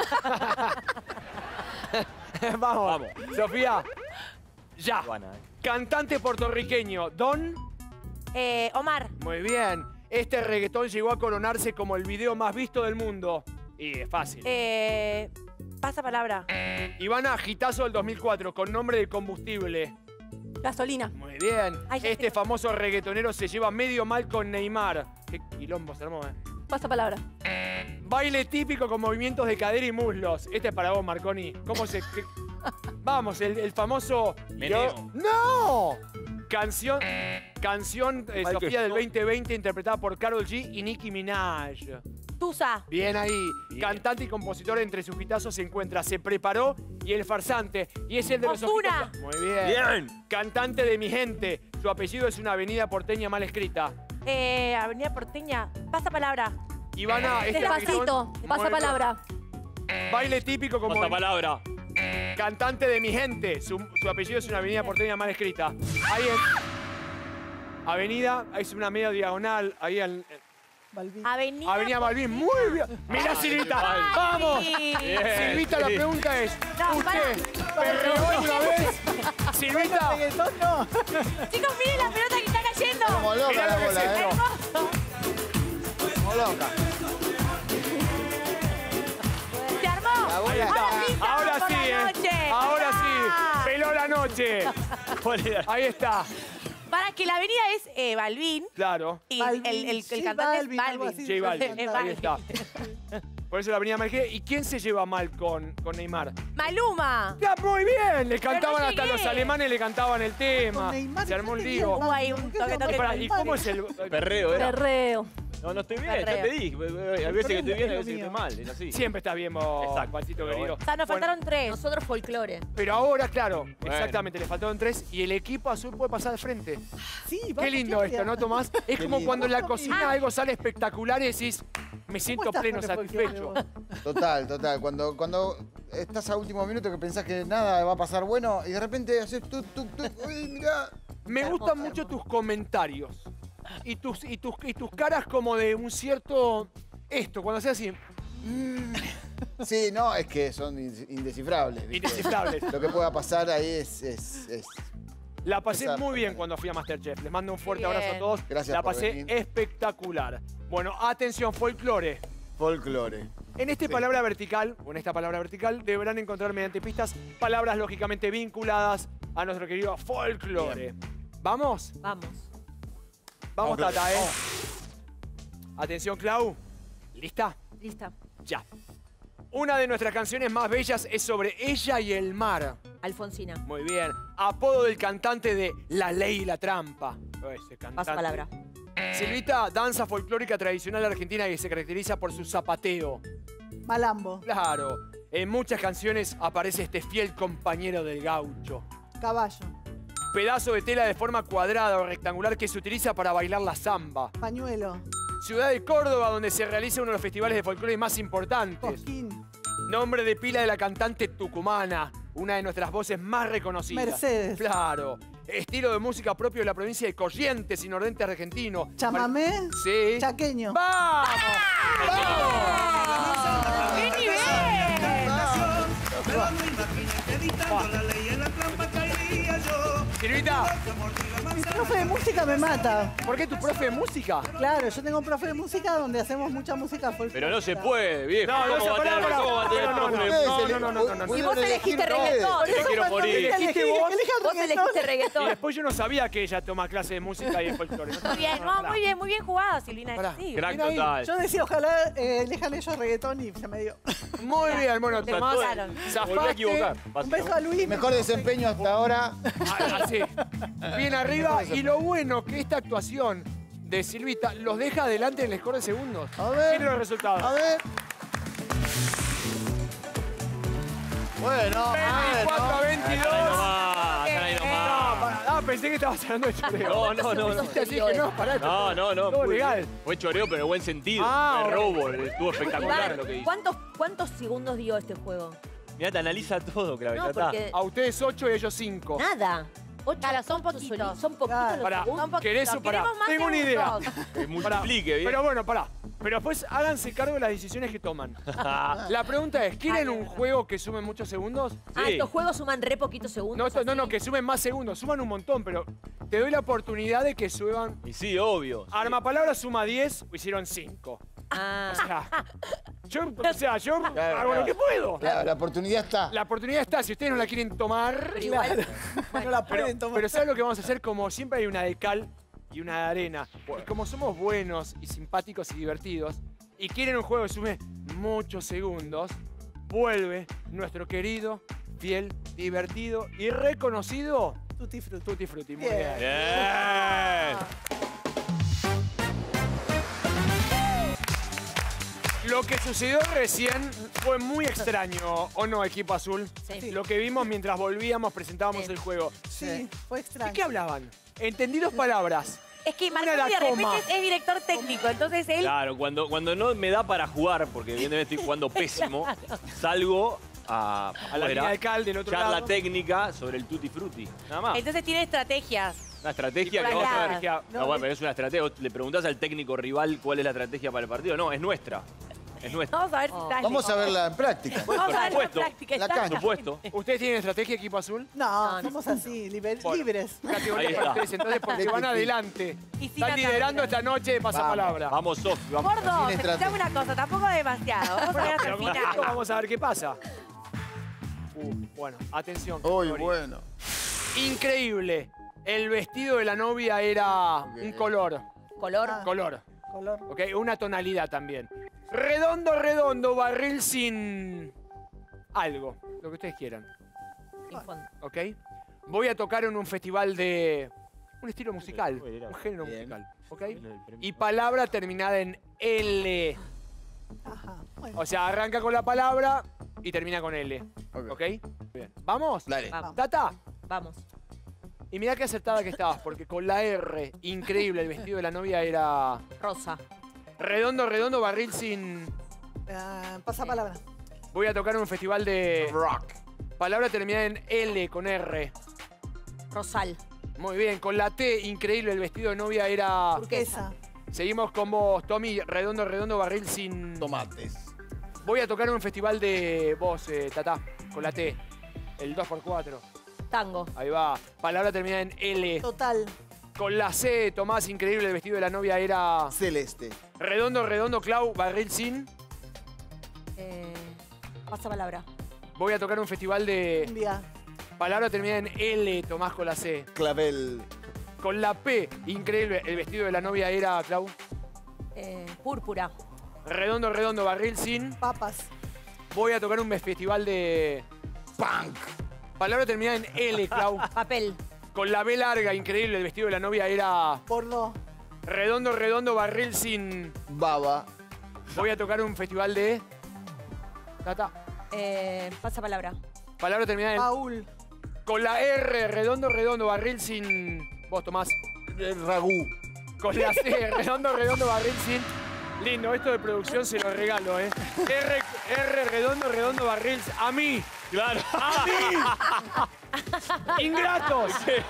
Vamos. Vamos. Sofía, ya. Ivana, eh. Cantante puertorriqueño, Don. Eh, Omar. Muy bien. Este reggaetón llegó a coronarse como el video más visto del mundo. Y es fácil. Eh, pasa palabra. Ivana, Gitazo del dos mil cuatro, con nombre de combustible. Gasolina. Muy bien. Ay, ya Este sé. famoso reggaetonero se lleva medio mal con Neymar. Qué quilombo se armó, eh. Pasa palabra. Baile típico con movimientos de cadera y muslos. Este es para vos, Marconi. ¿Cómo se...? qué- Vamos, el, el famoso... Meneo. ¡No! Canción, canción eh, Michael Sofía del Scott. veinte veinte interpretada por Karol G y Nicki Minaj. Tusa. Bien ahí. Bien. Cantante y compositor, entre sus hitazos se encuentra Se Preparó y El Farsante. Y es el de los Ozuna. ojitos- Muy bien. Bien. Cantante de Mi Gente. Su apellido es una avenida porteña mal escrita. Eh, Avenida Porteña. Pasa palabra. Ivana, este Despacito. reggaetón- Pasa Muy bien. palabra. Baile típico como... Pasa palabra. Cantante de Mi Gente. Su, su apellido es una avenida porteña mal escrita. Ahí en... Avenida, es una media diagonal. Ahí en... Balvin. Avenida. Avenida Malvin. Muy bien. Mirá, Silvita. Ay. ¡Vamos! Bien, Silvita, la sí. pregunta es, No, ¿usted perreó alguna vez? Silvita, Reggaetón no. Chicos, miren la pelota que está cayendo. Como loca Mirá la lo que bola, es ¿eh? Hermoso. Como loca. Se armó. La bola ahí está. Ahora sí, Ahora por sí, la eh. noche. Ahora sí. Ah. Peló la noche. ¿Cuál era? Ahí está. Para que la avenida es eh, Balvin Claro. y Balvin, el, el, el sí, cantante Balvin, es algo Balvin. así. J Balvin. Es Ahí Balvin. está. Por eso la avenida Malgé. ¿Y quién se lleva mal con, con Neymar? Maluma. Ya, muy bien. Le cantaban no hasta llegué. los alemanes, le cantaban el tema. Con Neymar, Se armó un fíjate lío. bien, Hubo ahí un ¿por qué toque, se toque. Y, llama pará, ¿y Neymar? cómo es el...? Perreo era. Perreo. No, no estoy bien, ya Perreo. te dije. Hay veces que estoy bien, hay veces que mío. estoy mal. Es así. Siempre estás bien vos, Exacto. Juancito Pero querido. O sea, nos Bueno, faltaron tres. Nosotros folclore. pero ahora, claro, Bueno. exactamente, le faltaron tres y el equipo azul puede pasar al frente. Sí, Qué vamos, lindo Claudia. esto, ¿no, Tomás? Es como lindo. cuando en la Ah. cocina algo sale espectacular y decís, me siento estás pleno, con el folclore, satisfecho. vos? Total, total. Cuando, cuando estás a último minuto que pensás que nada va a pasar bueno y de repente haces tu, tu, tu. Uy, mirá. Me Hermoso, gustan mucho hermoso. tus comentarios y tus, y, tus, y tus caras como de un cierto... Esto, cuando haces así, Sí, no, es que son in- indescifrables. ¿viste? indescifrables. Lo que pueda pasar ahí es. es, es- La pasé Esa- muy bien cuando fui a Masterchef. Les mando un fuerte Bien. abrazo a todos. Gracias La por pasé venir. espectacular. Bueno, atención, folclore. folclore. En esta Sí. palabra vertical, o en esta palabra vertical, deberán encontrar mediante pistas palabras lógicamente vinculadas a nuestro querido folclore. ¿Vamos? Vamos. Vamos, Vamos, Tata, ¿eh? vamos. Atención, Clau. ¿Lista? Lista. Ya. Una de nuestras canciones más bellas es sobre ella y el mar. Alfonsina. Muy bien. Apodo del cantante de La Ley y la Trampa. Ese cantante. Paso palabra. Silvita, danza folclórica tradicional argentina que se caracteriza por su zapateo. Malambo. Claro. En muchas canciones aparece este fiel compañero del gaucho. Caballo. Pedazo de tela de forma cuadrada o rectangular que se utiliza para bailar la samba. Pañuelo. Ciudad de Córdoba, donde se realiza uno de los festivales de folclore más importantes. Cosquín. Nombre de pila de la cantante tucumana, una de nuestras voces más reconocidas. Mercedes. Claro. Estilo de música propio de la provincia de Corrientes y nordeste argentino. Chamamé. Sí. Chaqueño. ¡Vamos! ¡Qué nivel! Silvita, Mi profe de música me mata. ¿por qué tu profe de música? Claro, yo tengo un profe de música donde hacemos mucha música folclórica. Pero no se puede, viejo. No, no ¿Cómo se va a puede. tener- pará, cómo va a tener pará, no, no, profe? no, no, no, no, no, no. Y vos elegiste ustedes. reggaetón. Por eso quiero cuando morir. dije, Elegiste elegí- vos. elegí el Vos reggaetón. elegiste Y reggaetón. después yo no sabía que ella toma clase de música y de folclore. No, Muy bien, no, muy bien, muy bien jugado, Silvina. Pará. Sí. Crack Bien ahí. total. Yo decía, ojalá eh, elijan ellos reggaetón y se me dio. Muy bien, bueno, Te Tomás. gustaron. Volví a Zafaste. equivocar. Un beso a Luis. Mejor desempeño hasta ahora. Ah, Así. Bien arriba. Y lo bueno que esta actuación de Silvita los deja adelante en el score de segundos. A ver. Miren los resultados. A ver. Bueno, veinticuatro a bueno. veintidós. Están ahí nomás, están ahí No, nomás. pará. Ah, pensé que estabas hablando de choreo. No, no, no, no. Así que no, pará. No, no, no. Todo muy legal. bien. Fue choreo, pero en buen sentido. Ah, Fue bueno. robo. Estuvo espectacular Iván, lo que hizo. ¿cuántos, ¿cuántos segundos dio este juego? Mirá, te analiza todo, Clave. No, porque A ustedes ocho y ellos cinco. nada. Ocho Claro, son puntos poquitos. soli- Son poquitos Claro. los Pará, segundos. Son poquitos. ¿querés? Pará, Queremos más tengo una idea. segundos. Que Pará. multiplique, bien. Pero bueno, pará. Pero después háganse cargo de las decisiones que toman. La pregunta es, ¿quieren un juego que sume muchos segundos? Ah, Sí. estos juegos suman re poquitos segundos. No, esto- no, así. no, que sumen más segundos. Suman un montón, pero te doy la oportunidad de que suban. Y sí, obvio. Arma palabra suma diez, hicieron cinco. Ah, O sea, yo, o sea, yo Claro, hago lo claro. que puedo. Claro, la oportunidad está. La oportunidad está, si ustedes no la quieren tomar. pero igual. No la Pero, pueden tomar. pero ¿sabes lo que vamos a hacer? Como siempre hay una de cal y una de arena. Y como somos buenos y simpáticos y divertidos, y quieren un juego que sume muchos segundos, vuelve nuestro querido, fiel, divertido y reconocido Tutti frutti. Tutti Frutti. Muy Bien. bien. Bien. Lo que sucedió recién fue muy extraño, ¿o no, equipo azul? Sí. Lo que vimos mientras volvíamos, presentábamos Sí. el juego. Sí, fue ¿De extraño. qué hablaban? Entendí dos palabras. Es que Una Marconi la de repente coma. es, es director técnico, entonces él... Claro, cuando, cuando no me da para jugar, porque evidentemente estoy jugando pésimo, salgo a, A la afuera, línea de cal del otro charla lado. técnica sobre el Tutti Frutti. Nada más. Entonces tiene estrategias. Una estrategia por que vamos a ver. acá. No, bueno, pero es una estrategia. Le preguntás al técnico rival cuál es la estrategia para el partido. No, es nuestra. Es nuestra. Vamos a ver si Oh. está Vamos a verla en práctica. Vamos a ver la supuesto. práctica. La está- cancha. Por supuesto. ¿Ustedes tienen estrategia, equipo azul? No, No, no. somos así, liber- Bueno. libres. Categoría Ahí para está. ustedes, entonces, porque van adelante. Y sin Están liderando ataque. esta noche de pasapalabra. Vamos, Sofi, vamos. Gordo, Sin te estrategia. escuchame una cosa, tampoco demasiado. Vamos a ver hasta Pero el con esto final. vamos a ver qué pasa. Uh, bueno, atención. Uy, categoría. bueno. Increíble. El vestido de la novia era un color. Color. Ah. Color. Color. ¿Ok? Una tonalidad también. Redondo, redondo, barril sin algo. Lo que ustedes quieran. sin fondo. ¿Ok? Voy a tocar en un festival de un estilo musical. Bien. Un género Bien. musical. ¿Ok? Bien. Y palabra terminada en L. Ajá. Bueno. O sea, arranca con la palabra y termina con L. Ok. ¿Ok? Bien. ¿Vamos? Dale. Vamos. Tata. Vamos. Y mirá qué acertada que estabas, porque con la R, increíble, el vestido de la novia era Rosa. redondo, redondo, barril sin... Ah, pasa palabra. Voy a tocar en un festival de... Rock. Palabra terminada en L con R. Rosal. Muy bien, con la T, increíble, el vestido de novia era... Turquesa. Seguimos con vos, Tommy, redondo, redondo, barril sin... Tomates. Voy a tocar en un festival de vos, eh, Tata, con la T. El dos por cuatro. Tango. Ahí va. Palabra terminada en L. Total. Con la C, Tomás, increíble, el vestido de la novia era... Celeste. Redondo, redondo, Clau, barril sin... Eh, pasa palabra. Voy a tocar en un festival de... Cumbia. Palabra terminada en L, Tomás con la C. Clavel. Con la P, increíble, el vestido de la novia era, Clau. Eh, púrpura. Redondo, redondo, barril sin... Papas. Voy a tocar en un festival de... Punk. Palabra terminada en L, Clau. Papel. Con la B larga, increíble, el vestido de la novia era... Bordeaux. Redondo, redondo, barril sin... Baba. Voy a tocar en un festival de... Tata. Eh, pasa palabra. Palabra terminada en... Paul. Con la R, redondo, redondo, barril sin... Vos, Tomás. Ragú. Con la C, redondo, redondo, barril sin... Lindo, esto de producción se lo regalo, ¿eh? R, R, redondo, redondo, barril... A mí. Claro. ¡A mí! ¡Ingratos!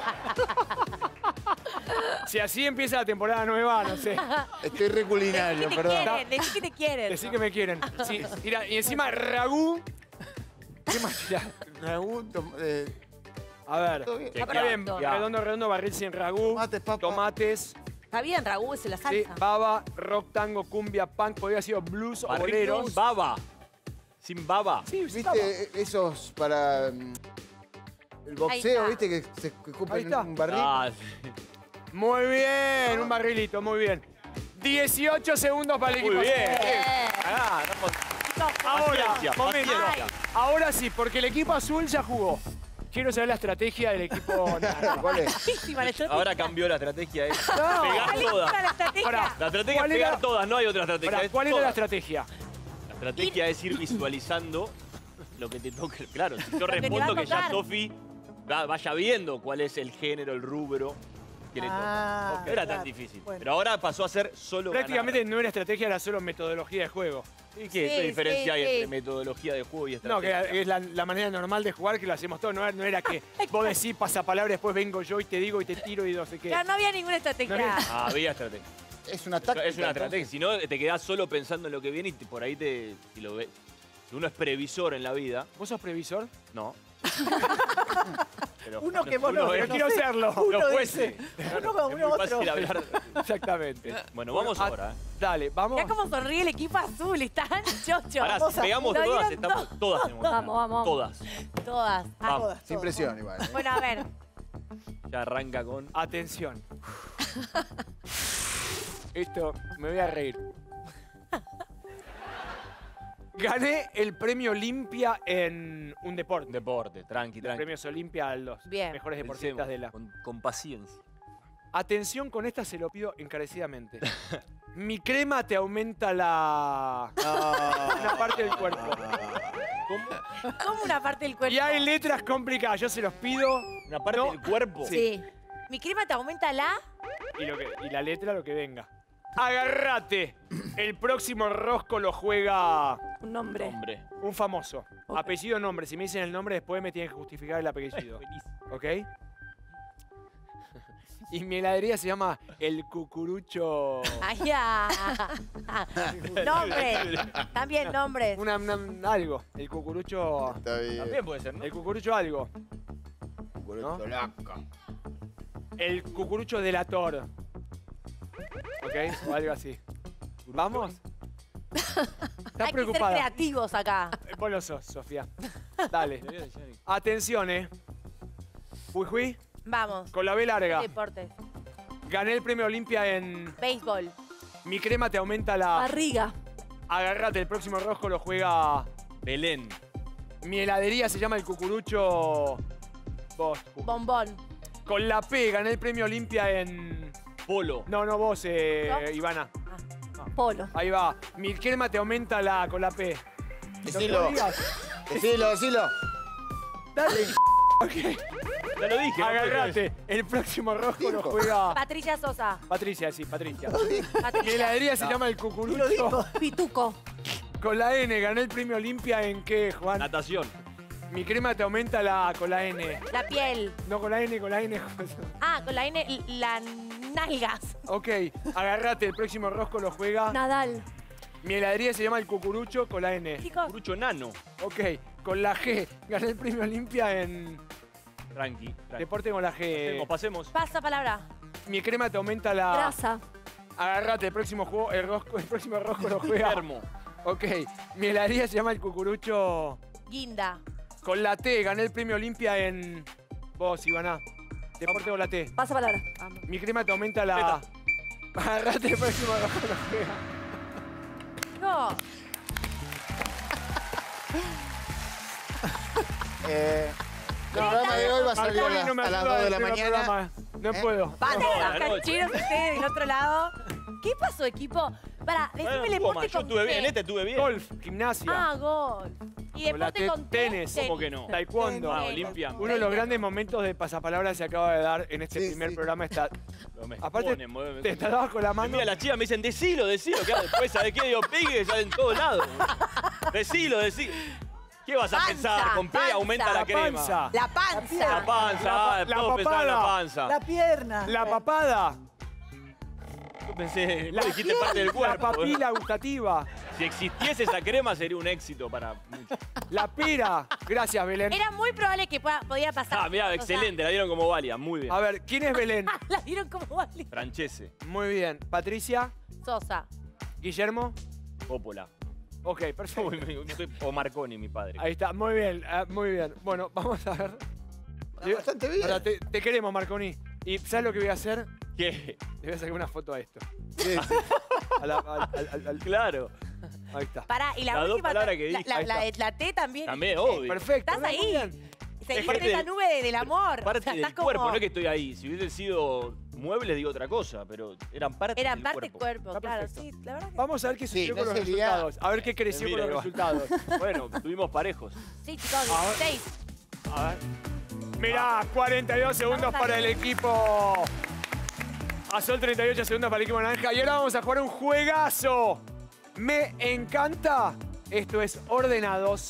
Si así empieza la temporada nueva, no sé. Estoy re culinario, Decí que te perdón. quieren, decí que te quieren. Decí que me quieren. Sí, mira, y encima ragú. ¿Qué más tira? Ragú, tom- eh, A ver. Todo bien. Está bien. Ya. Redondo, redondo, barril sin ragú. Tomates, papa. Tomates. Está bien, Raúl, es la Sí, salsa. baba, rock, tango, cumbia, punk. Podría haber sido blues o Barril boleros. sin baba. Sin baba. Sí, baba. ¿Viste esos para mm, el Ahí boxeo, está. viste, que se que Ahí ocupan en está. un barril? Ah, sí. Muy bien, un barrilito, muy bien. dieciocho segundos para el Muy equipo. bien. azul. Ah, estamos- Ahora, Paciencia, momento. paciencia. Ahora sí, porque el equipo azul ya jugó. Quiero saber la estrategia del equipo naranja. ¿Cuál es? Buenísima la estrategia. Ahora cambió la estrategia. eh. No. Pegar ¿Cuál todas. era la estrategia? Pará. La estrategia ¿Cuál es pegar era? todas, no hay otra estrategia. Pará, es ¿cuál era la todas. estrategia? La estrategia es ir visualizando lo que te toque. Claro, si yo que te va a respondo que ya tocar. Sofi va- vaya viendo cuál es el género, el rubro que le toca. Ah, No era claro. tan difícil. Bueno. Pero ahora pasó a ser solo Prácticamente ganar. no era estrategia, era solo metodología de juego. ¿Y qué, Sí, qué diferencia sí, hay sí. entre metodología de juego y No, que estrategia? es la, la manera normal de jugar que lo hacemos todos. No, era- no era que vos decís pasapalabra, después vengo yo y te digo y te tiro y no sé qué. Ya no había ninguna estrategia. No había- Ah, había estrategia. Es una táctica. Es una estrategia. Si no, te quedás solo pensando en lo que viene y te- por ahí te. Si lo ves. Si uno es previsor en la vida, ¿Vos sos previsor? no. Pero Uno que vos uno no, es- Pero quiero serlo. Uno no dice, fuese. uno con Es uno muy otro. fácil hablar. Exactamente. Bueno, vamos a- ahora. ¿eh? Dale, vamos. Mirá cómo sonríe el equipo azul, están chochos. Pará, si pegamos Lo todas, dieron estamos, todo. todas tenemos. Vamos, vamos, vamos. Todas. Todas. Ah, Vamos. Todas, Sin todas. presión igual. ¿eh? bueno, a ver. Ya arranca con. Atención. Esto, me voy a reír. Gané el premio Olimpia en un deporte. Deporte, tranqui, tranqui. Premios Olimpia a los Bien. mejores deportistas Pensemos, de la... Con, con paciencia. Atención con esta, se lo pido encarecidamente. Mi crema te aumenta la... una parte del cuerpo. ¿Cómo? ¿Cómo una parte del cuerpo? Y hay letras complicadas, yo se los pido. ¿Una parte No. del cuerpo? Sí. Mi crema te aumenta la... Y, lo que, y la letra lo que venga. Agarrate. El próximo rosco lo juega Un nombre. Hombre. un famoso. Ok. Apellido, nombre. Si me dicen el nombre, después me tienen que justificar el apellido. ¿Ok? Y mi heladería se llama El Cucurucho. Ay, ya. Nombres. También nombres. Una, una- algo. El Cucurucho. Está bien. También puede ser, ¿no? El Cucurucho algo. Cucurucho ¿no? loco. El Cucurucho delator. ¿Ok? O algo así. ¿Vamos? ¿Estás Hay que ser preocupada? creativos acá. Eh, Vos lo sos, Sofía. Dale. Atención, ¿eh? Fui, fui. Vamos. Con la B larga. Deportes. Gané el premio Olimpia en Béisbol. Mi crema te aumenta la... Barriga. Agarrate, el próximo rosco lo juega... Belén. Mi heladería se llama El Cucurucho... Vos. Bombón. Con la P gané el premio Olimpia en... Polo. No, no, vos, eh, ¿No? Ivana. Polo. Ahí va. Mi crema te aumenta la con la P. Decilo. No te digas. Decilo, decilo. Dale. Ok. Ya lo dije. ¿no? Agarrate. El próximo rosco lo Dijo. juega... Patricia Sosa. Patricia, sí, Patricia. Mi Patricia. heladería se No. llama El Lo Cucurucho. dijo. Pituco. Con la N gané el premio Olimpia en qué, Juan? Natación. Mi crema te aumenta la con la N. La piel. No con la N, con la N. Ah, con la N, las nalgas. Ok, agarrate, el próximo rosco lo juega. Nadal. Mi heladería se llama El Cucurucho con la N. Chicos, Curucho nano. Ok, con la G. Gané el premio Olimpia en Tranqui. tranqui. deporte con la Pasemos, G. pasemos. pasa palabra. Mi crema te aumenta la... Grasa. Agarrate, el próximo juego, el, rosco, el próximo rosco lo juega. Termo. Ok, mi heladería se llama El Cucurucho Guinda. con la T. Gané el premio Olimpia en... Vos, Ivana. Deporte con la T. Pasa palabra. Vamos. Mi crema te aumenta la... Agarrate, el próximo rosco lo juega. No. Eh, el programa de hoy va a salir a, Marconi las- no me a las ayuda dos de en la el primer mañana. programa. No ¿Eh? puedo. Basta No, de la los noche. cancheros ustedes del otro lado. ¿Qué pasó, equipo? Para, decime Bueno, el estuvo deporte mal. Yo con estuve bien, T. en este estuve bien. Golf, gimnasia. Ah, gol. Y Con la deporte T, con T. tenis. ¿Cómo que no? Taekwondo. Ah, Tenis. Olimpia. Uno de los grandes momentos de pasapalabra se acaba de dar en este Sí, primer sí. programa. Está, No me aparte, exponen, mueve- te estabas con la mano. Mira, las chicas me dicen, decilo, decilo. ¿Qué? Después, ¿sabes qué? Digo, pique, sale en todos lados. Decilo, decilo. ¿Qué vas a Panza, pensar? Con P panza, aumenta la la crema. panza. La panza. La panza, La pa- ah, la todos pensaban en la papada. panza. La pierna. La papada. pensé, La, vos dijiste parte del la cuerpo. papila gustativa. Si existiese esa crema sería un éxito para muchos. La pera. Gracias, Belén. Era muy probable que pueda, podía pasar. Ah, mirá, O sea, excelente, la dieron como válida, muy bien. A ver, ¿quién es Belén? la dieron como vale. Francese, Muy bien. Patricia. Sosa. Guillermo. Coppola. Ok, perfecto. Uy, me- me- O Marconi, mi padre. Ahí está, muy bien, ah, muy bien. Bueno, vamos a ver. Está bastante bien. Ahora, te, te queremos, Marconi. ¿Y sabes lo que voy a hacer? ¿Qué? Le voy a sacar una foto a esto. Sí, sí. A la- al- al- al- al- Claro. ahí está. Pará, y la Las dos última. palabras que la, dije. la, Ahí la, está. la T también. También, obvio. Perfecto. Estás no, ahí. muy bien. Seguís parte en esa del- nube de- del amor. Parte O sea, del estás como- cuerpo, no es que estoy ahí. Si hubiesen sido muebles, digo otra cosa, pero eran parte Eran del parte cuerpo. cuerpo, Está claro, perfecto. sí, la verdad que Vamos a ver qué Sí, sucedió no con los sería- resultados. A ver qué creció Mira, con los igual. resultados. Bueno, estuvimos parejos. sí, chicos, A ver. dieciséis. A ver. Mirá, cuarenta y dos segundos Vamos a para el ver. equipo Azul, treinta y ocho segundos para el equipo naranja. Y ahora vamos a jugar un juegazo. Me encanta. Esto es Ordenados.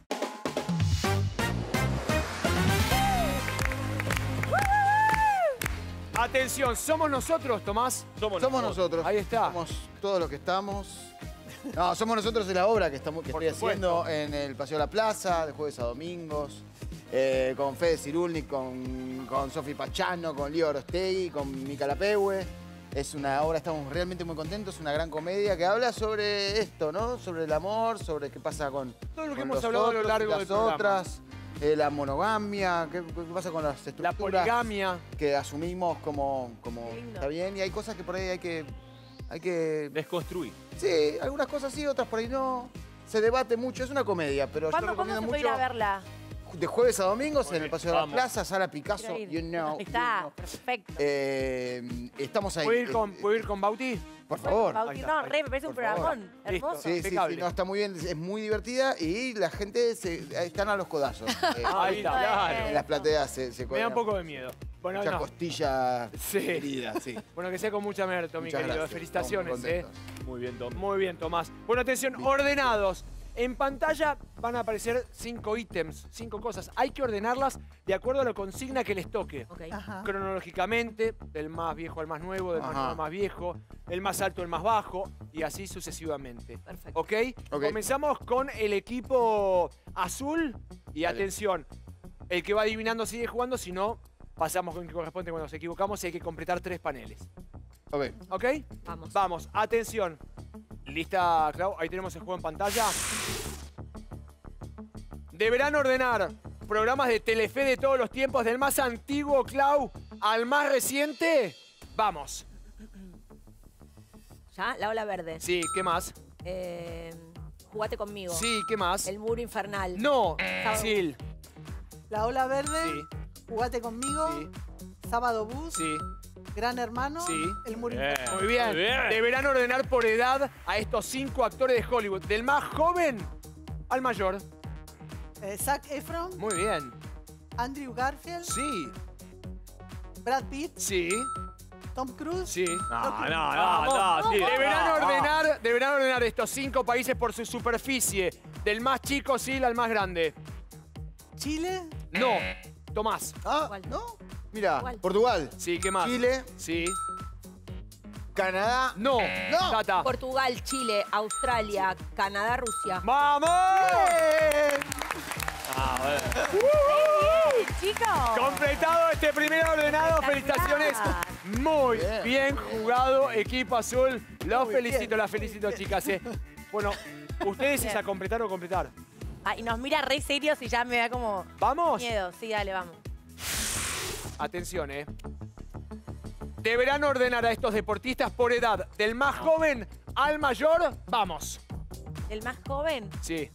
Atención, ¿somos nosotros, Tomás? Somos, Somos nosotros. Ahí está. Somos todos los que estamos. No, somos nosotros en la obra que, estamos, que Por estoy supuesto. haciendo en el Paseo de la Plaza, de jueves a domingos, eh, con Fede Cirulnik, con, con Sofi Pachano, con Lío Orostegui, con Mica Lapegue. Es una obra, estamos realmente muy contentos, una gran comedia que habla sobre esto, ¿no? Sobre el amor, sobre qué pasa con, Todo lo que con hemos los hablado a lo otros y largo las del programa. otras, eh, la monogamia, qué, qué pasa con las La estructuras poligamia. que asumimos como, como Qué lindo. está bien y hay cosas que por ahí hay que hay que Desconstruí. sí, algunas cosas sí, otras por ahí no. Se debate mucho, es una comedia, pero yo ¿Cuándo, ¿Cuándo recomiendo se puede ir mucho a verla? de jueves a domingos en el bien, Paseo de la vamos. Plaza, Sala Picasso, Quiero ir. you know. Está, you know. perfecto. Eh, estamos ahí. ¿Puedo ir eh, con, eh, ¿puedo ir con Bauti? por favor. Bauti, Ahí está, no, ahí re, me parece un por favor. programón. Listo. Hermoso. Sí, sí, sí, impecable. no, está muy bien, es muy divertida y la gente se, están a los codazos. Eh, Ahí está. Claro. en las plateas se, se Me da cuelgan un poco de miedo. Bueno, muchas no. costillas Sí. heridas, sí. Bueno, que sea con mucha merto, mi Muchas querido. gracias. Felicitaciones, Estamos muy eh. contentos. Muy bien, Tom. Muy bien, Tomás. Bueno, atención, ordenados. En pantalla van a aparecer cinco ítems, cinco cosas. Hay que ordenarlas de acuerdo a la consigna que les toque. Ok. Ajá. Cronológicamente, del más viejo al más nuevo, del más Ajá. nuevo al más viejo, el más alto al más bajo, y así sucesivamente. Perfecto. ¿Ok? Ok. Comenzamos con el equipo azul. Y Dale. atención, el que va adivinando sigue jugando, si no, pasamos con el que corresponde cuando nos equivocamos y hay que completar tres paneles. Ok. ¿Ok? Vamos. Vamos, atención. ¿Lista, Clau? Ahí tenemos el juego en pantalla. Deberán ordenar programas de Telefe de todos los tiempos, del más antiguo, Clau, al más reciente. Vamos. ¿Ya? La ola verde. Sí, ¿qué más? Eh, jugate conmigo. Sí, ¿qué más? El muro infernal. No, Sábado. Sil. La Ola Verde, Sí, Jugate conmigo, sí, Sábado Bus, sí. Gran Hermano, Sí. El Muro Bien. Infernal. Muy bien. Muy bien. Deberán ordenar por edad a estos cinco actores de Hollywood, del más joven al mayor. Eh, Zac Efron, Muy bien. Andrew Garfield, Sí, Brad Pitt, sí, Tom Cruise, sí. No, no, no, no, sí. Deberán no, no. ordenar, deberán ordenar estos cinco países por su superficie, del más chico, Sil, al más grande. Chile, No, Tomás. Ah, ¿Cuál? ¿no? Mira, ¿Cuál? Portugal, Sí, ¿qué más? Chile, Sí. Canadá. No. No. Tata. Portugal, Chile, Australia, Canadá, Rusia. ¡Vamos! Ah, bueno. ¡Bien, chicos! Completado este primer ordenado. Felicitaciones. Muy bien, Bien. jugado, equipo azul. Los Muy felicito, bien, las felicito, chicas. eh. Bueno, ustedes es a completar o completar. Ah, y nos mira re serios y ya me da como ¿Vamos? miedo. Sí, dale, vamos. Atención, ¿eh? Deberán ordenar a estos deportistas por edad, del más joven al mayor. Vamos. El más joven, Sí.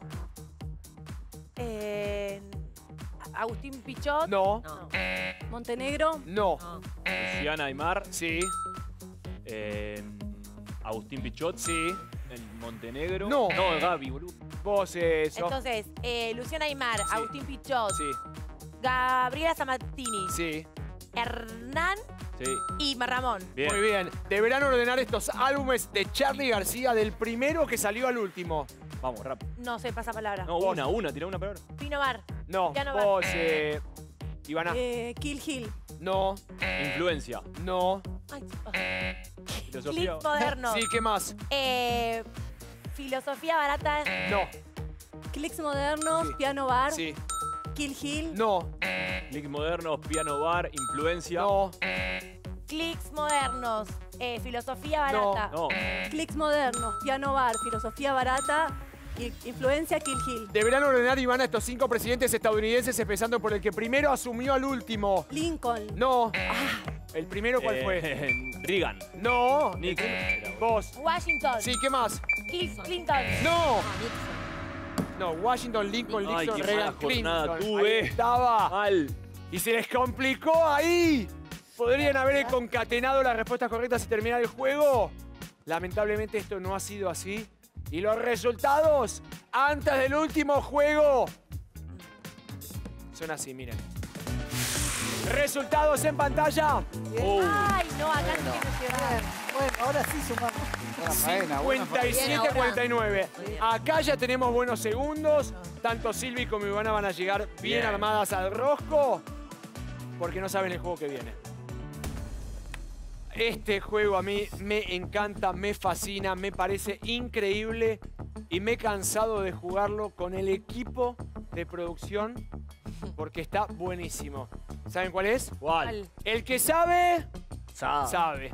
eh, Agustín Pichot. No. No. Montenegro. No. No. Luciana Aymar, Sí. eh, Agustín Pichot, Sí. en Montenegro. No. No, Gaby, boludo. Vos eso. Entonces, eh, Luciana Aymar, Sí. Agustín Pichot, Sí. Gabriela Samatini, Sí. Hernán Sí. y Ramón. Bien. Muy bien. Deberán ordenar estos álbumes de Charly García del primero que salió al último. Vamos, rápido. No sé, pasa palabra. No, una, una, tirá una palabra. Pino Bar. No. Ya no Vos, eh, Ivana. Eh, Kill Hill. No. Influencia. No. Ay, Filosofía. clics modernos. Sí, ¿qué más? Eh, filosofía barata. No. Clics modernos, Sí. piano bar, Sí. Kill Hill. No. Click modernos, piano bar, influencia. No. Clics modernos. Eh, filosofía barata. No. Clics modernos, piano bar, filosofía barata, i- influencia Kill Hill. Deberán ordenar, Iván, a estos cinco presidentes estadounidenses, empezando por el que primero asumió al último. Lincoln. No. ¿El primero cuál fue? Eh, Reagan. No. Nixon. Vos. Washington. Sí, ¿qué más? Bill Clinton. No. No, Washington, Lincoln, Ay, Nixon, qué Reagan, mala jornada Clinton. tuve. Ahí estaba. Mal. Y se les complicó ahí. ¿Podrían haber concatenado las respuestas correctas y terminar el juego? Lamentablemente esto no ha sido así. Y los resultados antes del último juego son así, miren. Resultados en pantalla. Oh. Ay, no, acá no quiero llorar. Bueno, ahora sí sumamos. Buena faena, buena cincuenta y faena. siete a cuarenta y nueve. Acá ya tenemos buenos segundos. Tanto Silvi como Ivana van a llegar bien Bien. armadas al rosco. Porque no saben el juego que viene. Este juego a mí me encanta, me fascina, me parece increíble. Y me he cansado de jugarlo con el equipo de producción. Porque está buenísimo. ¿Saben cuál es? ¿Cuál? El que sabe, Sa- sabe.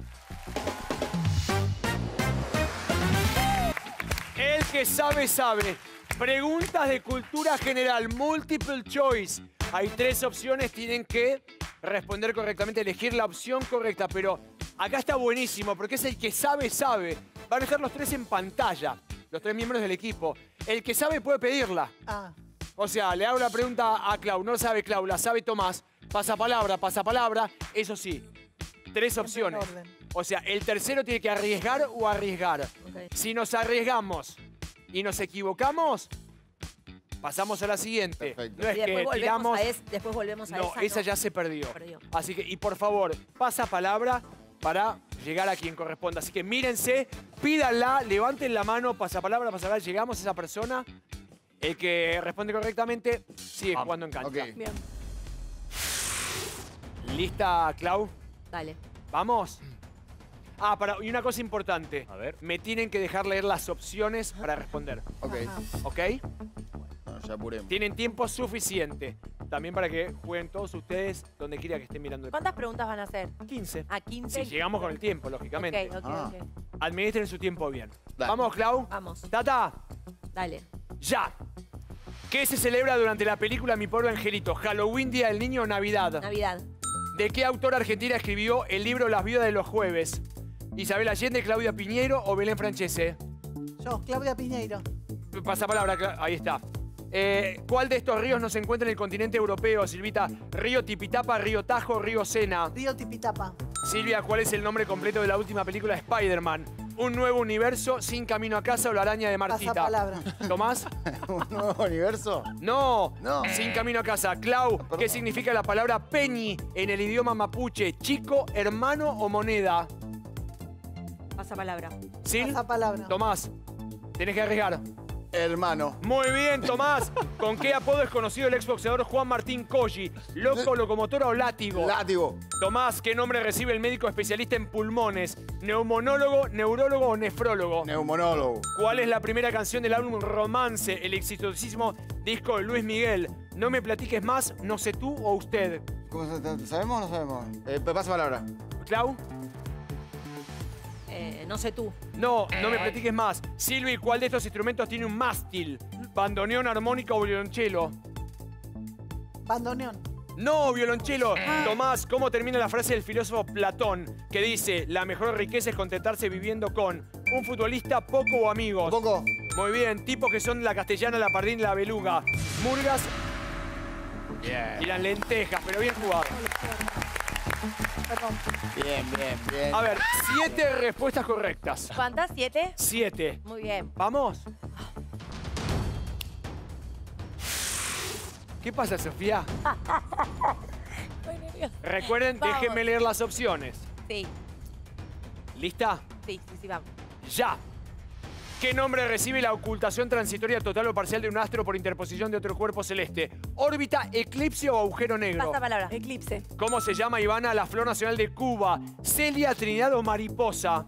El que sabe, sabe. Preguntas de cultura general, multiple choice. Hay tres opciones, tienen que responder correctamente, elegir la opción correcta. Pero acá está buenísimo, porque es el que sabe, sabe. Van a estar los tres en pantalla, los tres miembros del equipo. El que sabe puede pedirla. Ah, O sea, le hago la pregunta a Clau, no la sabe Clau, la sabe Tomás. Pasapalabra, pasapalabra. Eso sí, tres opciones. orden. O sea, el tercero tiene que arriesgar o arriesgar. Ok. Si nos arriesgamos y nos equivocamos, pasamos a la siguiente. Perfecto. No es Y después que volvemos tiramos... a es- después volvemos a No, esa. esa ya se perdió. Perdió. Así que, y por favor, pasa palabra para llegar a quien corresponda. Así que mírense, pídanla, levanten la mano, pasa palabra, pasa palabra, llegamos a esa persona. El que responde correctamente sigue Vamos. jugando en cancha. Ok. Bien, ¿Lista, Clau? Dale. ¿Vamos? Ah, para, y una cosa importante. A ver. Me tienen que dejar leer las opciones para responder. Ok. ¿Ok? Bueno, ya apuremos. Tienen tiempo suficiente. También para que jueguen todos ustedes donde quiera que estén mirando el ¿Cuántas preguntas van a hacer? quince. ¿A quince? Si llegamos con el tiempo, lógicamente. Ok, ok, Ah. ok. Administren su tiempo bien. Dale. Vamos, Clau. Vamos. Tata, Dale. ya. ¿Qué se celebra durante la película Mi Pobre Angelito? ¿Halloween, Día del Niño o Navidad? Navidad. ¿De qué autor argentina escribió el libro Las viudas de los jueves? ¿Isabel Allende, Claudia Piñeiro o Belén Francese? yo, Claudia Piñeiro. Pasapalabra, Cla- ahí está. Eh, ¿Cuál de estos ríos no se encuentra en el continente europeo, Silvita? ¿Río Tipitapa, Río Tajo, Río Sena? Río Tipitapa. Silvia, ¿cuál es el nombre completo de la última película de Spider-Man? ¿Un nuevo universo, Sin camino a casa o La araña de Martita? Pasapalabra. ¿Tomás? ¿Un nuevo universo? No. No. Sin camino a casa. Clau, ¿qué perdón. significa la palabra peñi en el idioma mapuche? ¿Chico, hermano o moneda? Pasa palabra. ¿Sil? Pasapalabra. Tomás, tenés que arriesgar. Hermano. Muy bien, Tomás. ¿Con qué apodo es conocido el exboxeador Juan Martín Colli? ¿Loco, locomotora o látigo? Látigo. Tomás, ¿qué nombre recibe el médico especialista en pulmones? ¿Neumonólogo, neurólogo o nefrólogo? Neumonólogo. ¿Cuál es la primera canción del álbum Romance, el exitosísimo disco de Luis Miguel? No me platiques más, no sé tú o usted. ¿Cómo se- ¿Sabemos o no sabemos? Eh, pasa palabra. ¿Clau? Eh, no sé tú. No, no me platiques más. Silvi, ¿cuál de estos instrumentos tiene un mástil? ¿Bandoneón, armónica o violonchelo? Bandoneón. No, violonchelo. Tomás, ¿cómo termina la frase del filósofo Platón? Que dice, la mejor riqueza es contentarse viviendo con un futbolista, poco o amigos. Poco. Muy bien, tipos que son la castellana, la pardín y la beluga. Murgas Bien. y las lentejas, pero bien jugado. Perdón. Bien, bien, bien. A ver, siete respuestas correctas. ¿Cuántas? ¿Siete? Siete. Muy bien. ¿Vamos? ¿Qué pasa, Sofía? Estoy nerviosa. Recuerden, Vamos. déjenme leer las opciones. Sí, ¿Lista? sí, sí, sí, vamos. Ya. ¿Qué nombre recibe la ocultación transitoria total o parcial de un astro por interposición de otro cuerpo celeste? ¿Órbita, eclipse o agujero negro? Pasa palabra. Eclipse. ¿Cómo se llama, Ivana, la flor nacional de Cuba? ¿Celia, Trinidad o mariposa?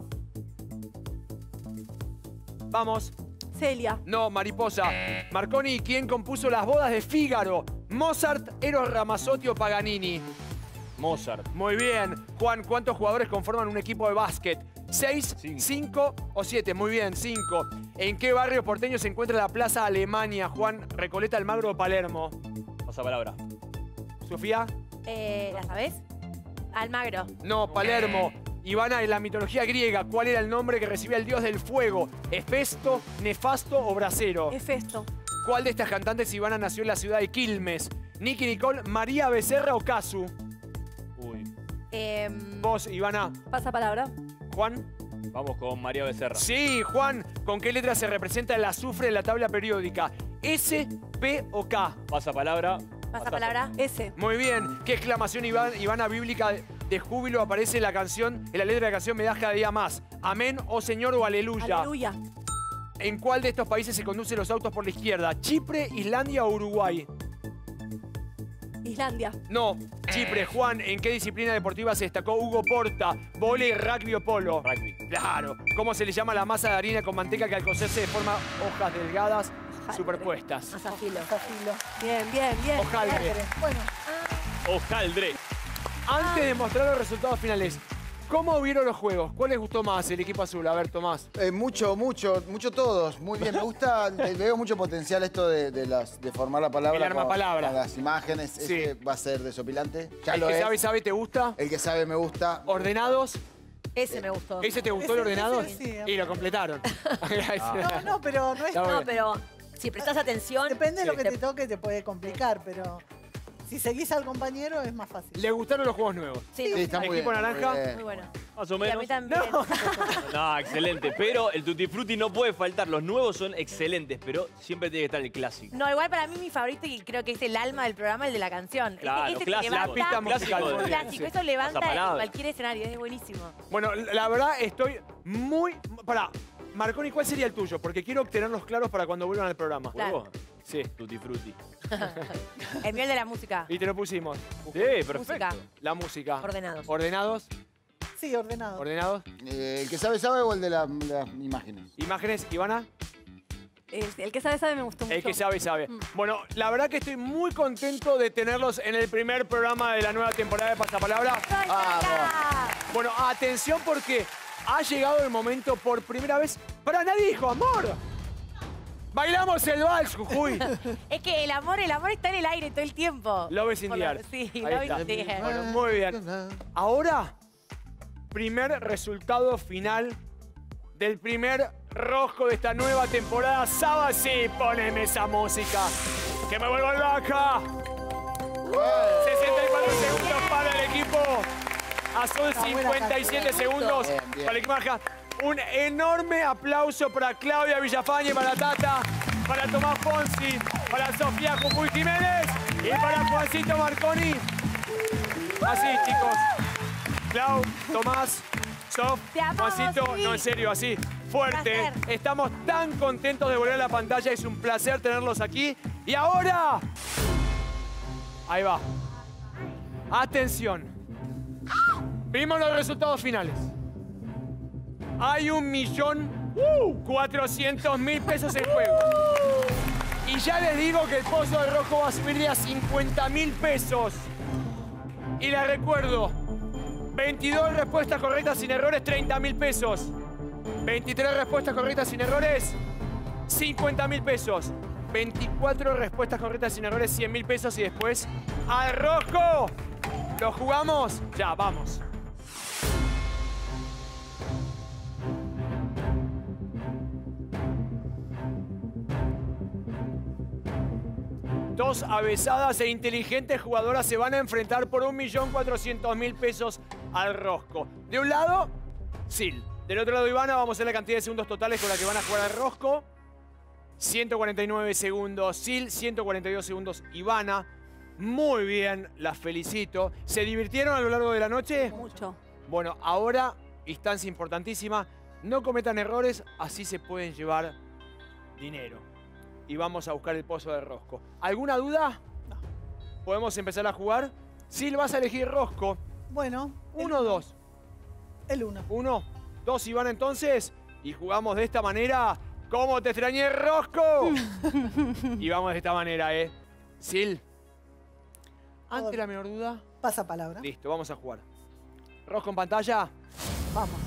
Vamos. Celia. No, mariposa. Marconi, ¿quién compuso las bodas de Fígaro? ¿Mozart, Eros Ramazzotti o Paganini? Mozart. Muy bien. Juan, ¿cuántos jugadores conforman un equipo de básquet? ¿Seis, Cinco. cinco o siete? Muy bien, cinco. ¿En qué barrio porteño se encuentra la Plaza Alemania? Juan, Recoleta, Almagro o Palermo. Pasa palabra. ¿Sofía? Eh, ¿La sabés? Almagro. No, Palermo. Ivana, en la mitología griega, ¿cuál era el nombre que recibía el dios del fuego? ¿Hefesto, Nefasto o Brasero? Hefesto. ¿Cuál de estas cantantes, Ivana, nació en la ciudad de Quilmes? ¿Nicky Nicole, María Becerra o Casu? Uy. Eh, Vos, Ivana. Pasa palabra. Juan. Vamos con María Becerra. Sí, Juan. ¿Con qué letra se representa el azufre en la tabla periódica? ¿S, P o K? Pasa palabra. Pasa palabra. S. Muy bien. ¿Qué exclamación Iván- Ivana bíblica de júbilo aparece en la canción, en la letra de la canción Me das cada día más? Amén, oh Señor o aleluya. Aleluya. ¿En cuál de estos países se conducen los autos por la izquierda? ¿Chipre, Islandia o Uruguay? Islandia. No, Chipre. Juan, ¿en qué disciplina deportiva se destacó Hugo Porta? ¿Vóley, rugby o polo? Rugby. Claro. ¿Cómo se le llama la masa de harina con manteca que al cocerse forma hojas delgadas Hojaldre. superpuestas? Azafilo. Zafilo. Bien, bien, bien. Hojaldre. Bueno, Hojaldre. Antes de mostrar los resultados finales, ¿cómo vieron los juegos? ¿Cuál les gustó más el equipo azul? A ver, Tomás. Eh, mucho, mucho, mucho todos. Muy bien, me gusta, le veo mucho potencial esto de, de las, de formar la palabra. El armapalabra. Con, con las imágenes. Sí. Ese va a ser desopilante. Ya ¿El lo que es. sabe, sabe, te gusta? El que sabe me gusta. ¿Ordenados? Ese me gustó. ¿Ese te gustó Ese- el ordenados? ese sí, Y lo completaron. no, no, pero no es... Está muy No, bien. pero si prestas atención. Depende de lo Sí. que te toque, te puede complicar, pero si seguís al compañero es más fácil. ¿Les gustaron los juegos nuevos? Sí, Sí, está muy Equipo bien. naranja. muy bien. muy bueno. Más o Y a menos. mí también. No, excelente. Pero el Tutti Frutti no puede faltar. Los nuevos son excelentes, pero siempre tiene que estar el clásico. No, igual para mí mi favorito, y creo que es el alma del programa, el de la canción. Claro, Este- este clásico. levanta- La pista musical. Es un Muy bien, clásico, sí. eso levanta Pasapalabra. cualquier escenario, es buenísimo. Bueno, la verdad estoy muy... Pará, Marconi, ¿cuál sería el tuyo? Porque quiero tenerlos claros para cuando vuelvan al programa. Claro. ¿Juego? Sí. Tutti Frutti. El mío el de la música. Y te lo pusimos. Sí, perfecto. Música. La música. Ordenados. ¿Ordenados? Sí, ordenado. ¿Ordenados? Eh, el que sabe, sabe o el de la- las imágenes. ¿Imágenes, Ivana? El, el que sabe, sabe me gustó mucho. El que sabe, sabe. Mm. Bueno, la verdad que estoy muy contento de tenerlos en el primer programa de la nueva temporada de Pasapalabra. Bueno, atención porque ha llegado el momento por primera vez. Para nadie dijo amor. Bailamos el vals, Jujuy. Es que el amor, el amor está en el aire todo el tiempo. Love is in Por the lo- air. Sí, Ahí Love está. is in the air. Bueno, muy bien. Ahora, primer resultado final del primer rosco de esta nueva temporada. Saba, sí, poneme esa música. Que me vuelvo loca. sesenta y cuatro segundos para el equipo azul, cincuenta y siete segundos Bien, bien. para el equipo naranja. Un enorme aplauso para Claudia Villafañe, para Tata, para Tomás Fonsi, para Sofía Jujuy Jiménez y para Juancito Marconi. Así, chicos. Clau, Tomás, Sof, Te amamos, Juancito, sí. no, en serio, así, fuerte. Placer. Estamos tan contentos de volver a la pantalla, es un placer tenerlos aquí. Y ahora... Ahí va. Atención. Vimos los resultados finales. Hay un millón cuatrocientos mil pesos en juego. Y ya les digo que el pozo de rojo va a subir de a cincuenta mil pesos. Y les recuerdo, veintidós respuestas correctas sin errores, treinta mil pesos. veintitrés respuestas correctas sin errores, cincuenta mil pesos. veinticuatro respuestas correctas sin errores, cien mil pesos. Y después, al rojo. ¿Lo jugamos? Ya, vamos. Dos avesadas e inteligentes jugadoras se van a enfrentar por un millón cuatrocientos mil pesos al rosco. De un lado, Sil. Del otro lado, Ivana, vamos a ver la cantidad de segundos totales con la que van a jugar al rosco. ciento cuarenta y nueve segundos Sil, ciento cuarenta y dos segundos Ivana. Muy bien, las felicito. ¿Se divirtieron a lo largo de la noche? Mucho. Bueno, ahora, instancia importantísima. No cometan errores, así se pueden llevar dinero. Y vamos a buscar el pozo de Rosco. ¿Alguna duda? No. ¿Podemos empezar a jugar? Sil, vas a elegir Rosco. Bueno. ¿Uno o dos? El uno. Uno, dos, Ivana, entonces. Y jugamos de esta manera. ¿Cómo te extrañé, Rosco? Y vamos de esta manera, ¿eh? Sil. Ante la menor duda. Pasa palabra. Listo, vamos a jugar. Rosco en pantalla. Vamos.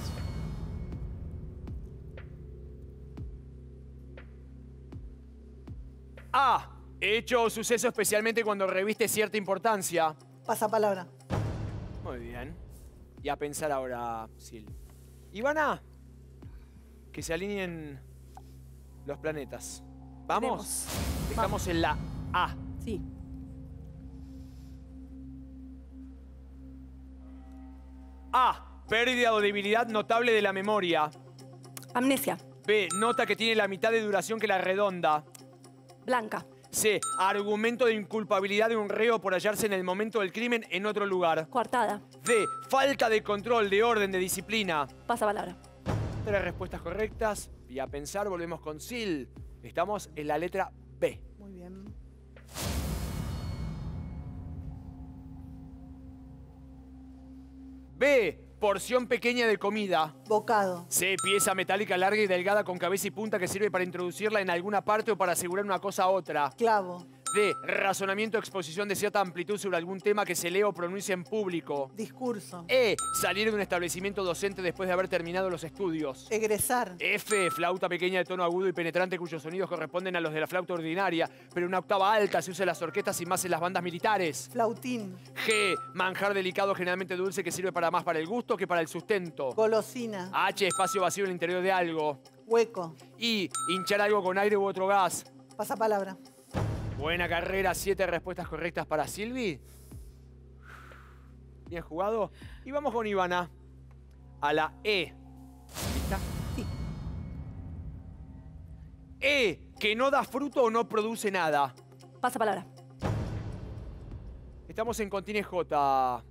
A. Hecho o suceso especialmente cuando reviste cierta importancia. Pasa palabra. Muy bien. Y a pensar ahora, Sil. Ivana. Que se alineen los planetas. ¿Vamos? Veremos. Estamos en la A. Sí. A. Pérdida o debilidad notable de la memoria. Amnesia. B. Nota que tiene la mitad de duración que la redonda. Blanca. C. Argumento de inculpabilidad de un reo por hallarse en el momento del crimen en otro lugar. Coartada. D. Falta de control, de orden, de disciplina. Pasa palabra. Tres respuestas correctas. Y a pensar, volvemos con Sil. Estamos en la letra B. Muy bien. B. Porción pequeña de comida. Bocado. C. Pieza metálica larga y delgada con cabeza y punta que sirve para introducirla en alguna parte o para asegurar una cosa a otra. Clavo. D. Razonamiento o exposición de cierta amplitud sobre algún tema que se lee o pronuncia en público. Discurso. E. Salir de un establecimiento docente después de haber terminado los estudios. Egresar. F. Flauta pequeña de tono agudo y penetrante cuyos sonidos corresponden a los de la flauta ordinaria, pero una octava alta se usa en las orquestas y más en las bandas militares. Flautín. G. Manjar delicado generalmente dulce que sirve para más para el gusto que para el sustento. Golosina. H. Espacio vacío en el interior de algo. Hueco. I. Hinchar algo con aire u otro gas. Pasa palabra. Buena carrera, siete respuestas correctas para Silvi. Bien jugado. Y vamos con Ivana. A la E. ¿Lista? Sí. E. Que no da fruto o no produce nada. Pasa palabra. Estamos en Contine J.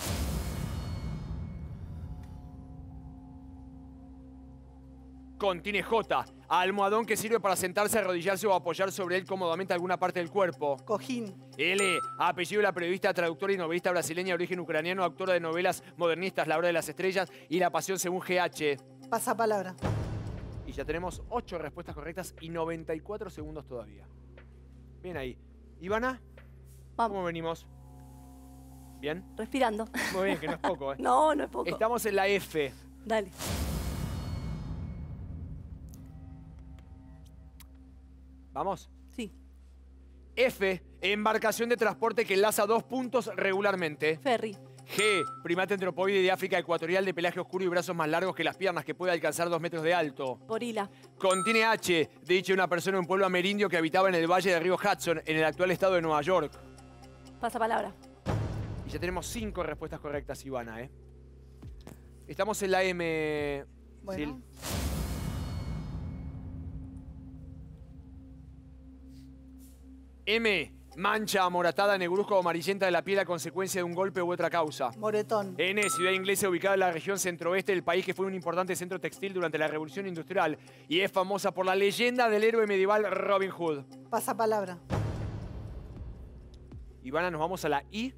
Contine J. Almohadón que sirve para sentarse, arrodillarse o apoyar sobre él cómodamente alguna parte del cuerpo. Cojín. L. Apellido de la periodista, traductora y novelista brasileña de origen ucraniano, autora de novelas modernistas La Hora de las Estrellas y La Pasión según G H. Pasa palabra. Y ya tenemos ocho respuestas correctas y noventa y cuatro segundos todavía. Bien ahí. Ivana, Vamos. ¿cómo venimos? ¿Bien? Respirando. Muy bien, que no es poco, ¿eh? No, no es poco. Estamos en la F. Dale. ¿Vamos? Sí. F. Embarcación de transporte que enlaza dos puntos regularmente. Ferry. G. Primate antropoide de África ecuatorial de pelaje oscuro y brazos más largos que las piernas que puede alcanzar dos metros de alto. Gorila. Contiene H. Dicho de una persona de un pueblo amerindio que habitaba en el valle del río Hudson, en el actual estado de Nueva York. Pasa palabra. Y ya tenemos cinco respuestas correctas, Ivana, ¿eh? Estamos en la M. Bueno. Sil. M. Mancha amoratada, negruzca o amarillenta de la piel a consecuencia de un golpe u otra causa. Moretón. N. Ciudad inglesa ubicada en la región centroeste del país que fue un importante centro textil durante la Revolución Industrial y es famosa por la leyenda del héroe medieval Robin Hood. Pasa palabra. Ivana, nos vamos a la I.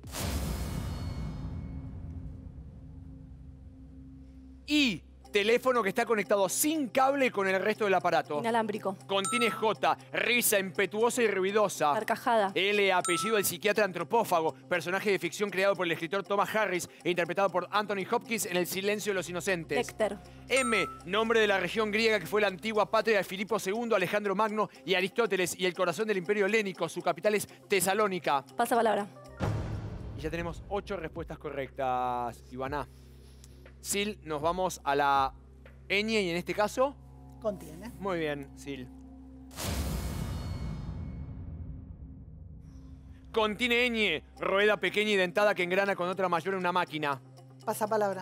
I. Teléfono que está conectado sin cable con el resto del aparato. Inalámbrico. Contiene J. Risa impetuosa y ruidosa. Carcajada. L. Apellido del psiquiatra antropófago, personaje de ficción creado por el escritor Thomas Harris e interpretado por Anthony Hopkins en El silencio de los inocentes. Dexter. M. Nombre de la región griega que fue la antigua patria de Filipo segundo, Alejandro Magno y Aristóteles y el corazón del imperio helénico. Su capital es Tesalónica. Pasa palabra. Y ya tenemos ocho respuestas correctas, Ivana. Sil, nos vamos a la ñ y en este caso... Contiene. Muy bien, Sil. Contiene ñ, rueda pequeña y dentada que engrana con otra mayor en una máquina. Pasa palabra.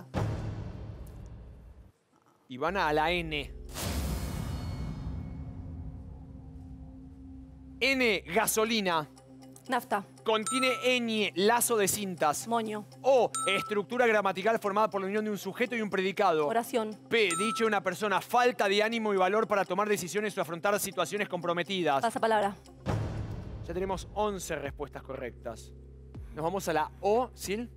Ivana, a la N. N, gasolina. Nafta. Contiene ñ, lazo de cintas. Moño. O, estructura gramatical formada por la unión de un sujeto y un predicado. Oración. P, dicho de una persona, falta de ánimo y valor para tomar decisiones o afrontar situaciones comprometidas. Pasapalabra. Ya tenemos once respuestas correctas. Nos vamos a la O, ¿Sil?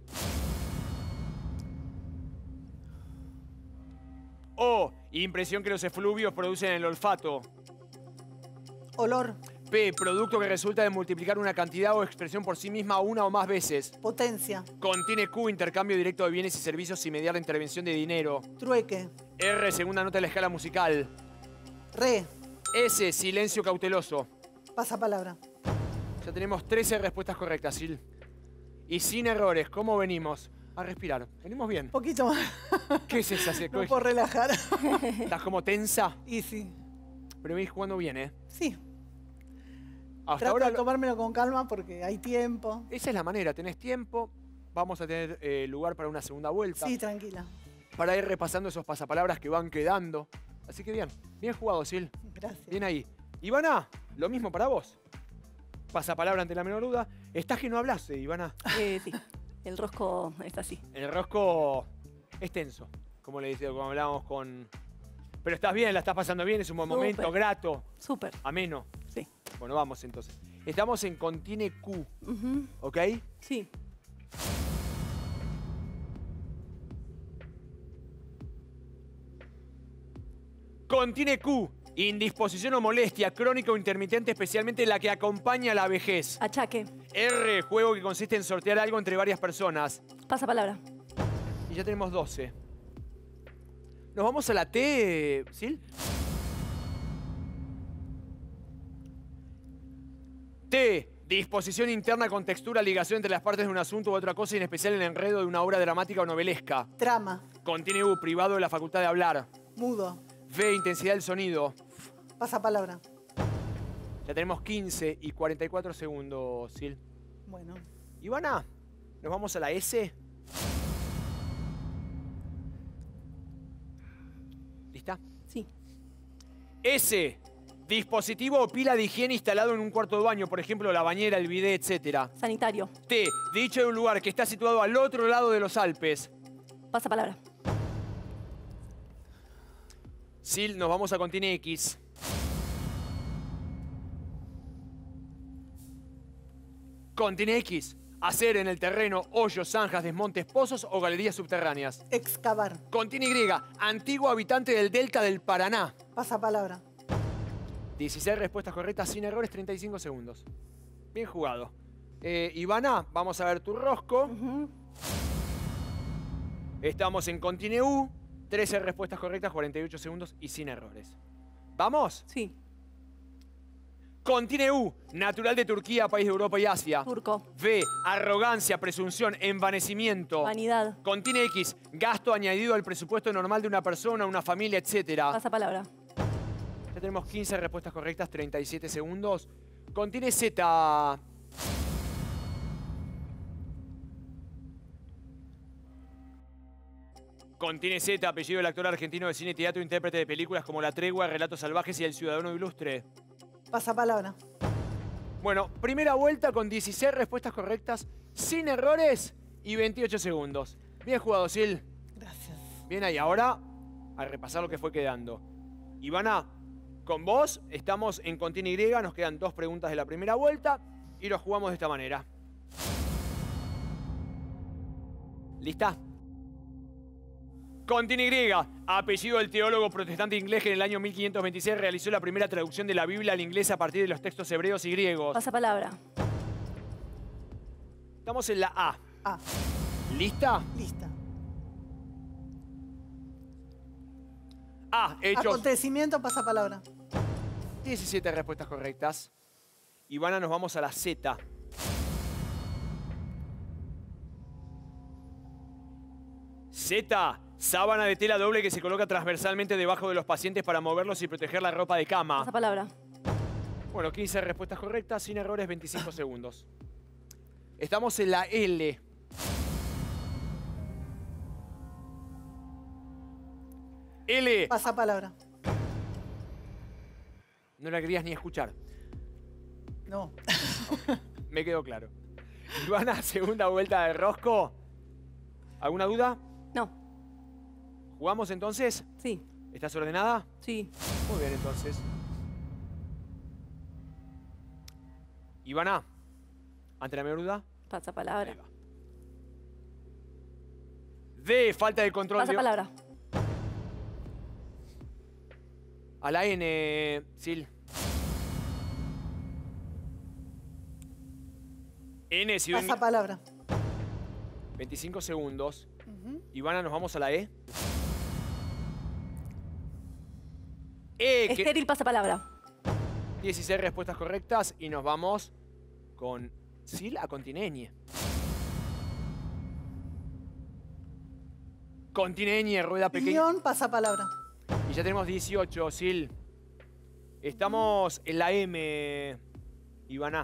O, impresión que los efluvios producen en el olfato. Olor. P, producto que resulta de multiplicar una cantidad o expresión por sí misma una o más veces. Potencia. Contiene Q, intercambio directo de bienes y servicios sin mediar la intervención de dinero. Trueque. R, segunda nota de la escala musical. Re. S, silencio cauteloso. Pasapalabra. Ya tenemos trece respuestas correctas, Sil. Y sin errores, ¿cómo venimos? A respirar. Venimos bien. Un poquito más. ¿Qué es esa No secuencia? puedo relajar. ¿Estás como tensa? Y sí. Pero venís jugando bien, ¿eh? Sí. Hasta Trato ahora... de tomármelo con calma porque hay tiempo. Esa es la manera, tenés tiempo. Vamos a tener eh, lugar para una segunda vuelta. Sí, tranquila. Para ir repasando esos pasapalabras que van quedando. Así que bien, bien jugado, Sil. Gracias. Bien ahí. Ivana, lo mismo para vos. Pasapalabra ante la menor duda. Estás que no hablas, eh, Ivana. Eh, sí. El rosco está así. El rosco es tenso, como le decía, como hablábamos con... Pero estás bien, la estás pasando bien, es un buen momento, Súper. grato, Súper. ameno. Sí. Bueno, vamos entonces. Estamos en Contiene Q, Ujú. ¿ok? Sí. Contiene Q, indisposición o molestia, crónica o intermitente, especialmente la que acompaña a la vejez. Achaque. R, juego que consiste en sortear algo entre varias personas. Pasapalabra. Y ya tenemos doce. Nos vamos a la T, ¿Sil? T, disposición interna con textura, ligación entre las partes de un asunto u otra cosa, y en especial el enredo de una obra dramática o novelesca. Trama. Contiene U, privado de la facultad de hablar. Mudo. V, intensidad del sonido. Pasapalabra. Ya tenemos quince y cuarenta y cuatro segundos, Sil. Bueno. Ivana, nos vamos a la S. ¿Lista? Sí. S, dispositivo o pila de higiene instalado en un cuarto de baño, por ejemplo, la bañera, el bidet, etcétera. Sanitario. T, dicho de un lugar que está situado al otro lado de los Alpes. Pasapalabra. Sil, nos vamos a Contiene X. Contiene X, hacer en el terreno hoyos, zanjas, desmontes, pozos o galerías subterráneas. Excavar. Contiene Y, antiguo habitante del delta del Paraná. Pasapalabra. dieciséis respuestas correctas sin errores, treinta y cinco segundos. Bien jugado. Eh, Ivana, vamos a ver tu rosco. Ujú. Estamos en Contiene U. trece respuestas correctas, cuarenta y ocho segundos y sin errores. ¿Vamos? Sí. Contiene U, natural de Turquía, país de Europa y Asia. Turco. V, arrogancia, presunción, envanecimiento. Vanidad. Contiene X, gasto añadido al presupuesto normal de una persona, una familia, etcétera. Pasapalabra. Ya tenemos quince respuestas correctas, treinta y siete segundos. Contiene Z. Contiene Z, apellido del actor argentino de cine y teatro, intérprete de películas como La Tregua, Relatos Salvajes y El Ciudadano Ilustre. Pasapalabra. Bueno, primera vuelta con dieciséis respuestas correctas, sin errores y veintiocho segundos. Bien jugado, Sil. Gracias. Bien ahí. Ahora, a repasar lo que fue quedando. Ivana, con vos estamos en Contiene Y, nos quedan dos preguntas de la primera vuelta y lo jugamos de esta manera. ¿Lista? Contiene Y, apellido del teólogo protestante inglés que en el año mil quinientos veintiséis realizó la primera traducción de la Biblia al inglés a partir de los textos hebreos y griegos. Pasapalabra. Estamos en la A. A. ¿Lista? Lista. A, hechos. Acontecimiento, pasapalabra. diecisiete respuestas correctas. Ivana, nos vamos a la Z. Z, sábana de tela doble que se coloca transversalmente debajo de los pacientes para moverlos y proteger la ropa de cama. Pasapalabra. Bueno, quince respuestas correctas, sin errores, veinticinco segundos. Estamos en la L. L. Pasapalabra. No la querías ni escuchar. No. Me quedó claro. Ivana, segunda vuelta de rosco. ¿Alguna duda? No. ¿Jugamos entonces? Sí. ¿Estás ordenada? Sí. Muy bien, entonces. Ivana, ante la menor duda. Pasa palabra. Ahí va. D, falta de control. Pasa de... palabra. A la N, Sil. N, si ven... Pasa palabra. veinticinco segundos. Ujú. Ivana, nos vamos a la E. E, que... Estéril, pasa palabra. dieciséis respuestas correctas y nos vamos con Sil a Contineñe. Contineñe, rueda pequeña. Piñón, pasa palabra. Y ya tenemos dieciocho, Sil. Estamos en la M, Ivana.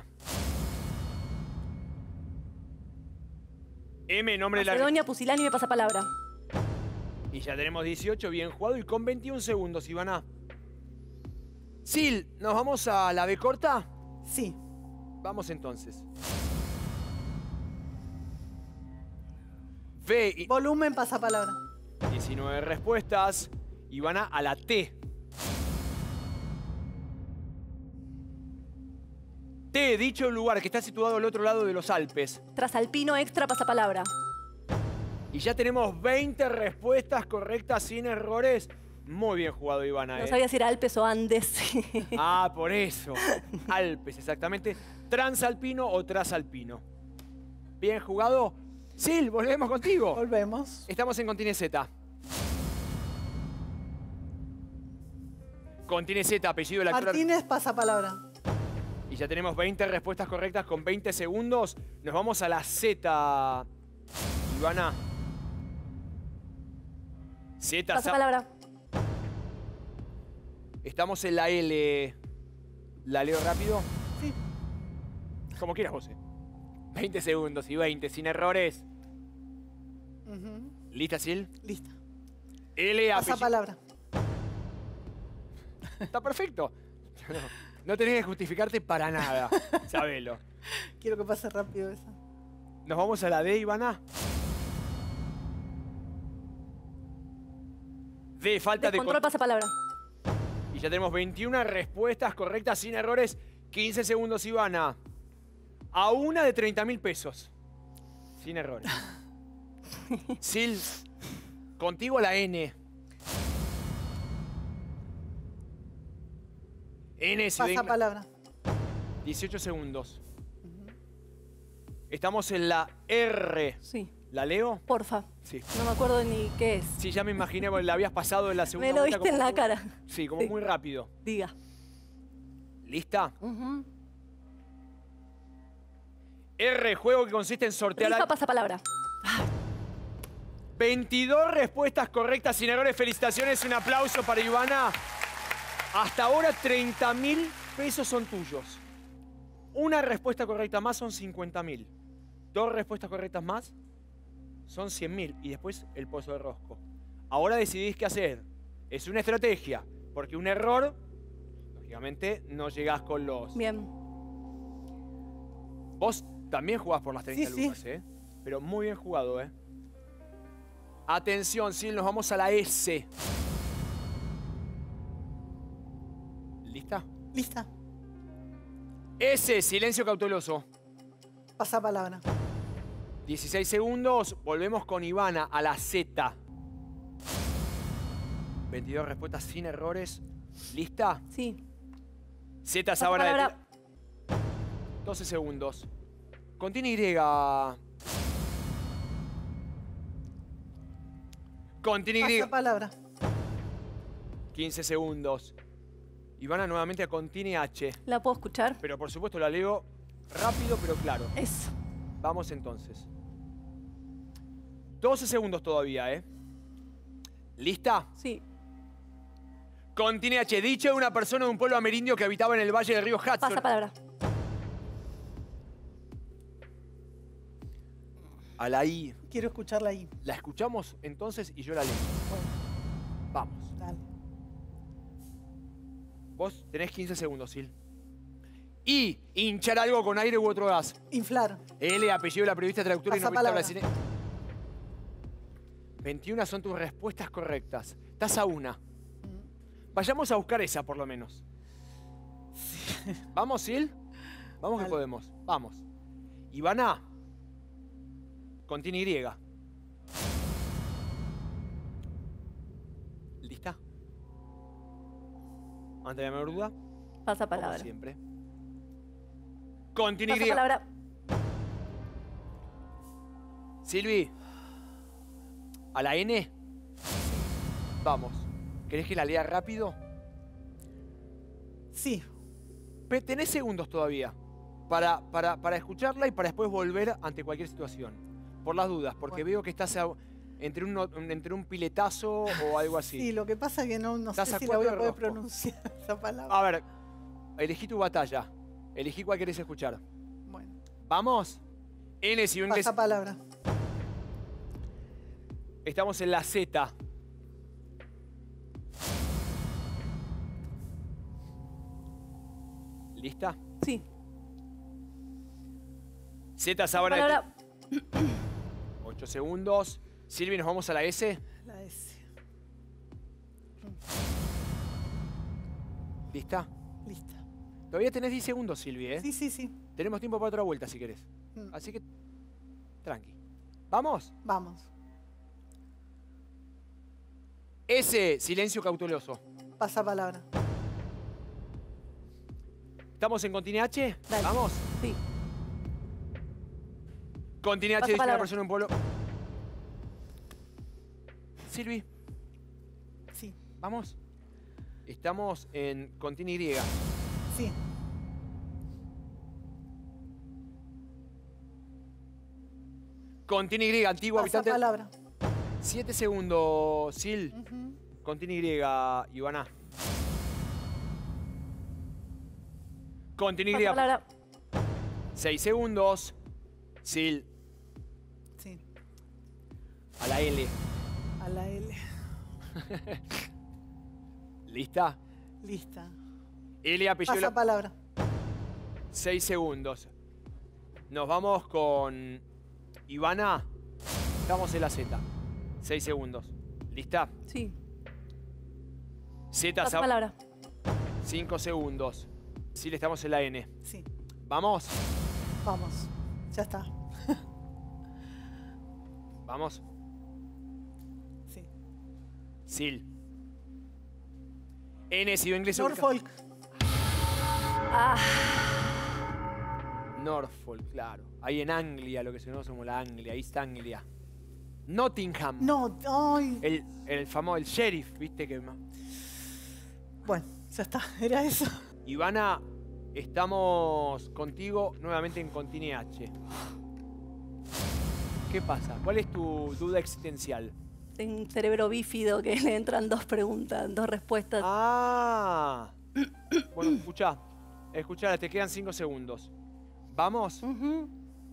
M, nombre de la... Macedonia, pusilánime, pasa palabra. Y ya tenemos dieciocho, bien jugado y con veintiún segundos, Ivana. Sil, ¿nos vamos a la B corta? Sí. Vamos entonces. B, y- Volumen, pasa palabra. diecinueve respuestas. Ivana a la T. T, dicho lugar que está situado al otro lado de los Alpes. Trasalpino, extra, pasa palabra. Y ya tenemos veinte respuestas correctas sin errores. Muy bien jugado, Ivana. No ¿eh? sabía si era Alpes o Andes. Ah, por eso. Alpes, exactamente. Transalpino o trasalpino. Bien jugado. Sil, volvemos contigo. Volvemos. Estamos en Contine Z. Contine Z, apellido del actor. Martínez, pasa palabra. Y ya tenemos veinte respuestas correctas con veinte segundos. Nos vamos a la Z. Ivana. Z. Pasa Sa- palabra. Estamos en la L. ¿La leo rápido? Sí. Como quieras, José. veinte segundos y veinte, sin errores. Ujú. ¿Lista, Sil? Lista. L, Pasa apellido. palabra. Está perfecto. No, no tenés que justificarte para nada. Sabelo. Quiero que pase rápido esa. Nos vamos a la D, Ivana. D, falta de Descontrol, control. pasa palabra. Y ya tenemos veintiuna respuestas correctas sin errores. quince segundos, Ivana. A una de treinta mil pesos. Sin errores. Sil, contigo la N. N, si Pasa ven- palabra. dieciocho segundos. Estamos en la R. Sí. ¿La leo? Porfa. Sí. No me acuerdo ni qué es. Sí, ya me imaginé, porque la habías pasado en la segunda Me lo vuelta viste en como la muy- cara. Sí, como Sí. muy rápido. Diga. ¿Lista? Ujú. R, juego que consiste en sortear... Rifa, a- pasa palabra. veintidós respuestas correctas sin errores. Felicitaciones, un aplauso para Ivana. Hasta ahora treinta mil pesos son tuyos. Una respuesta correcta más son cincuenta mil. Dos respuestas correctas más son cien mil. Y después el pozo de rosco. Ahora decidís qué hacer. Es una estrategia. Porque un error, lógicamente, no llegás con los... Bien. Vos también jugás por las treinta Sí, sí. lucas, ¿eh? Pero muy bien jugado, ¿eh? Atención, Sil, nos vamos a la S. ¿Lista? Lista. S, silencio cauteloso. Pasa palabra. dieciséis segundos, volvemos con Ivana a la Z. veintidós respuestas sin errores. ¿Lista? Sí. Z, Pasa sábana de palabra. tela. doce segundos. Contiene Y. Contiene Y. Pasa palabra. quince segundos. Ivana nuevamente a Contiene H. ¿La puedo escuchar? Pero por supuesto la leo rápido pero claro. Eso. Vamos entonces. doce segundos todavía, ¿eh? ¿Lista? Sí. Contiene H. Dicho de una persona de un pueblo amerindio que habitaba en el valle del río Hudson. Pasa palabra. A la I. Quiero escucharla ahí. La escuchamos entonces y yo la leo. Vamos. Dale. Vos tenés quince segundos, Sil. I, hinchar algo con aire u otro gas. Inflar. L, apellido de la periodista traductora y novelista Pasapalabra. brasileña. veintiuna son tus respuestas correctas. Estás a una. Vayamos a buscar esa, por lo menos. ¿Vamos, Sil? Vamos que Dale. podemos. Vamos. Ivana. Contiene Y. ¿Lista? Ante la menor duda. Pasa Como palabra. siempre. Contiene Pasa Y. palabra. Silvi. ¿A la N? Vamos. ¿Querés que la lea rápido? Sí. Pe- Tenés segundos todavía para, para, para escucharla y para después volver ante cualquier situación. Por las dudas, porque Bueno. veo que estás a- entre, un, no- entre un piletazo o algo así. Sí, lo que pasa es que no, no sé Estás a si la voy a cuatro de poder rosco. pronunciar esa palabra. A ver, elegí tu batalla. Elegí cuál querés escuchar. Bueno, ¿Vamos? N, si inglés. pasa palabra. Estamos en la Z. ¿Lista? Sí. Z, sábana. de Palabra. ocho segundos. Silvi, nos vamos a la S. La S. ¿Lista? Lista. Todavía tenés diez segundos, Silvi, ¿eh? Sí, sí, sí. Tenemos tiempo para otra vuelta si querés. Mm. Así que, tranqui. ¿Vamos? Vamos. S, silencio cauteloso. Pasa palabra. ¿Estamos en Contine H? Dale. ¿Vamos? Sí. Contine H Pasa dice una palabra. persona en un pueblo. Silvi, Sí. ¿vamos? Estamos en Contine Y. Sí. Contine Y, antiguo Pasa habitante. palabra. Siete segundos, Sil. Ujú. Contine Y, Ivana. Contine Y. Pasa palabra. Seis segundos. Sil. Sí. A la L. A la L. ¿Lista? Lista. L, apellido. de Pasa la- palabra. Seis segundos. Nos vamos con Ivana. Estamos en la Z. Seis segundos. ¿Lista? Sí. Z, Pasa sab- palabra. cinco segundos. Sil, estamos en la N. Sí. ¿Vamos? Vamos. Ya está. ¿Vamos? Sí. Sil. N, si inglés. Norfolk. Ah, Norfolk, claro. Ahí en Anglia, lo que se conoce como la Anglia. East Anglia. Nottingham. No. Ay. El, el famoso, el sheriff, viste que... Bueno, ya está. Era eso. Ivana, estamos contigo nuevamente en Contine H. ¿Qué pasa? ¿Cuál es tu duda existencial? tengo un cerebro bífido que le entran dos preguntas, dos respuestas. Ah. Bueno, escuchá. Escuchá, te quedan cinco segundos. ¿Vamos? Ujú.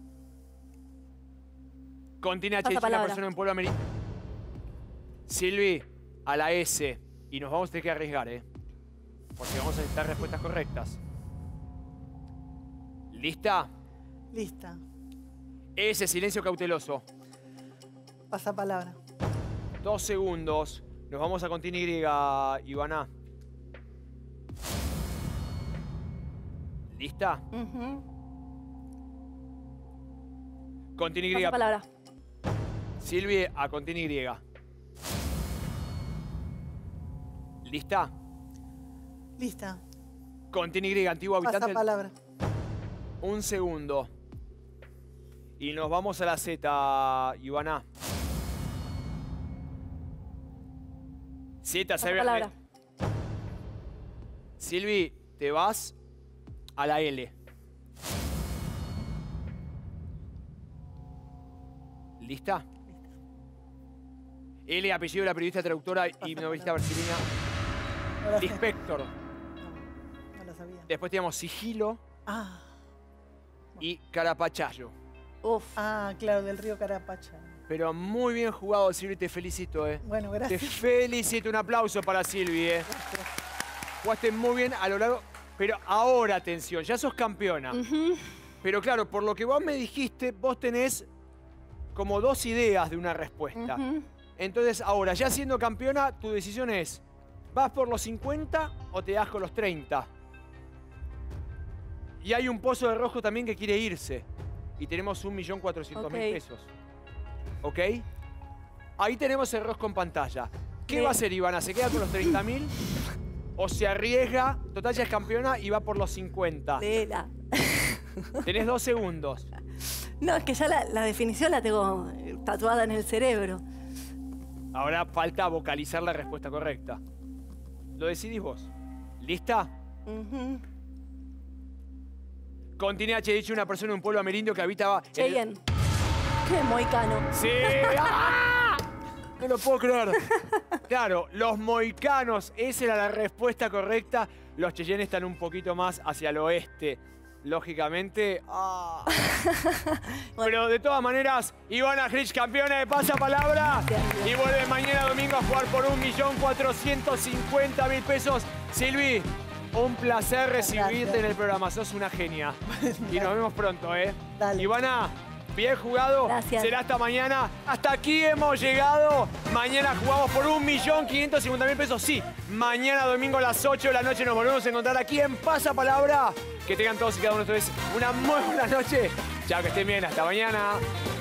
Contine H, Pasa dice una palabra. persona en pueblo americano. Silvi, a la S. Y nos vamos a tener que arriesgar, ¿eh? Porque vamos a necesitar respuestas correctas. ¿Lista? Lista. S, silencio cauteloso. Pasa palabra. Dos segundos. Nos vamos a Contine Y, Ivana. ¿Lista? Ujú. Contine Y. Pasa palabra. Silvi, a Contine Y. ¿Lista? Lista. Contine Y, antiguo habitante. Pasa palabra. Un segundo. Y nos vamos a la Z, Ivana. Z, Pasa se palabra. Silvi, te vas a la L. ¿Lista? L, apellido de la periodista, traductora y Pasa novelista palabra. brasileña. No la sé. Lispector. No, no lo sabía. Después teníamos sigilo Ah. y carapachayo. Uf. Ah, claro, del río Carapacha. Pero muy bien jugado, Silvi, te felicito, eh. Bueno, Te gracias. felicito, un aplauso para Silvi, eh. Jugaste muy bien a lo largo. Pero ahora, atención, ya sos campeona. Ujú. Pero claro, por lo que vos me dijiste, vos tenés como dos ideas de una respuesta. Ujú. Entonces, ahora, ya siendo campeona, tu decisión es, ¿vas por los cincuenta o te das con los treinta? Y hay un pozo de rojo también que quiere irse. Y tenemos un millón cuatrocientos mil Ok. pesos. ¿Ok? Ahí tenemos el rosco en pantalla. ¿Qué Sí. va a hacer, Ivana? ¿Se queda con los treinta mil? ¿O se arriesga? Total, ya es campeona y va por los cincuenta. Lela. Tenés dos segundos. No, es que ya la, la definición la tengo eh, tatuada en el cerebro. Ahora falta vocalizar la respuesta correcta. Lo decidís vos. ¿Lista? Ujú. Con T N H dicho una persona de un pueblo amerindio que habitaba... en el- Cheyenne. Qué moicano. ¡Sí! ¡Ah! No lo puedo creer. Claro, los moicanos, esa era la respuesta correcta. Los cheyennes están un poquito más hacia el oeste. Lógicamente. ¡Ah! Pero de todas maneras, Ivana Hrich, campeona de pasapalabra. Y vuelve mañana domingo a jugar por un millón cuatrocientos cincuenta mil pesos. Silvi, un placer recibirte Gracias. en el programa. Sos una genia. Y nos vemos pronto, ¿eh? Dale. Ivana, bien jugado. Gracias. Será hasta mañana. Hasta aquí hemos llegado. Mañana jugamos por un millón quinientos cincuenta mil pesos. Sí, mañana domingo a las ocho de la noche nos volvemos a encontrar aquí en Pasapalabra. Que tengan todos y cada uno de ustedes una muy buena noche. Chao, que estén bien. Hasta mañana.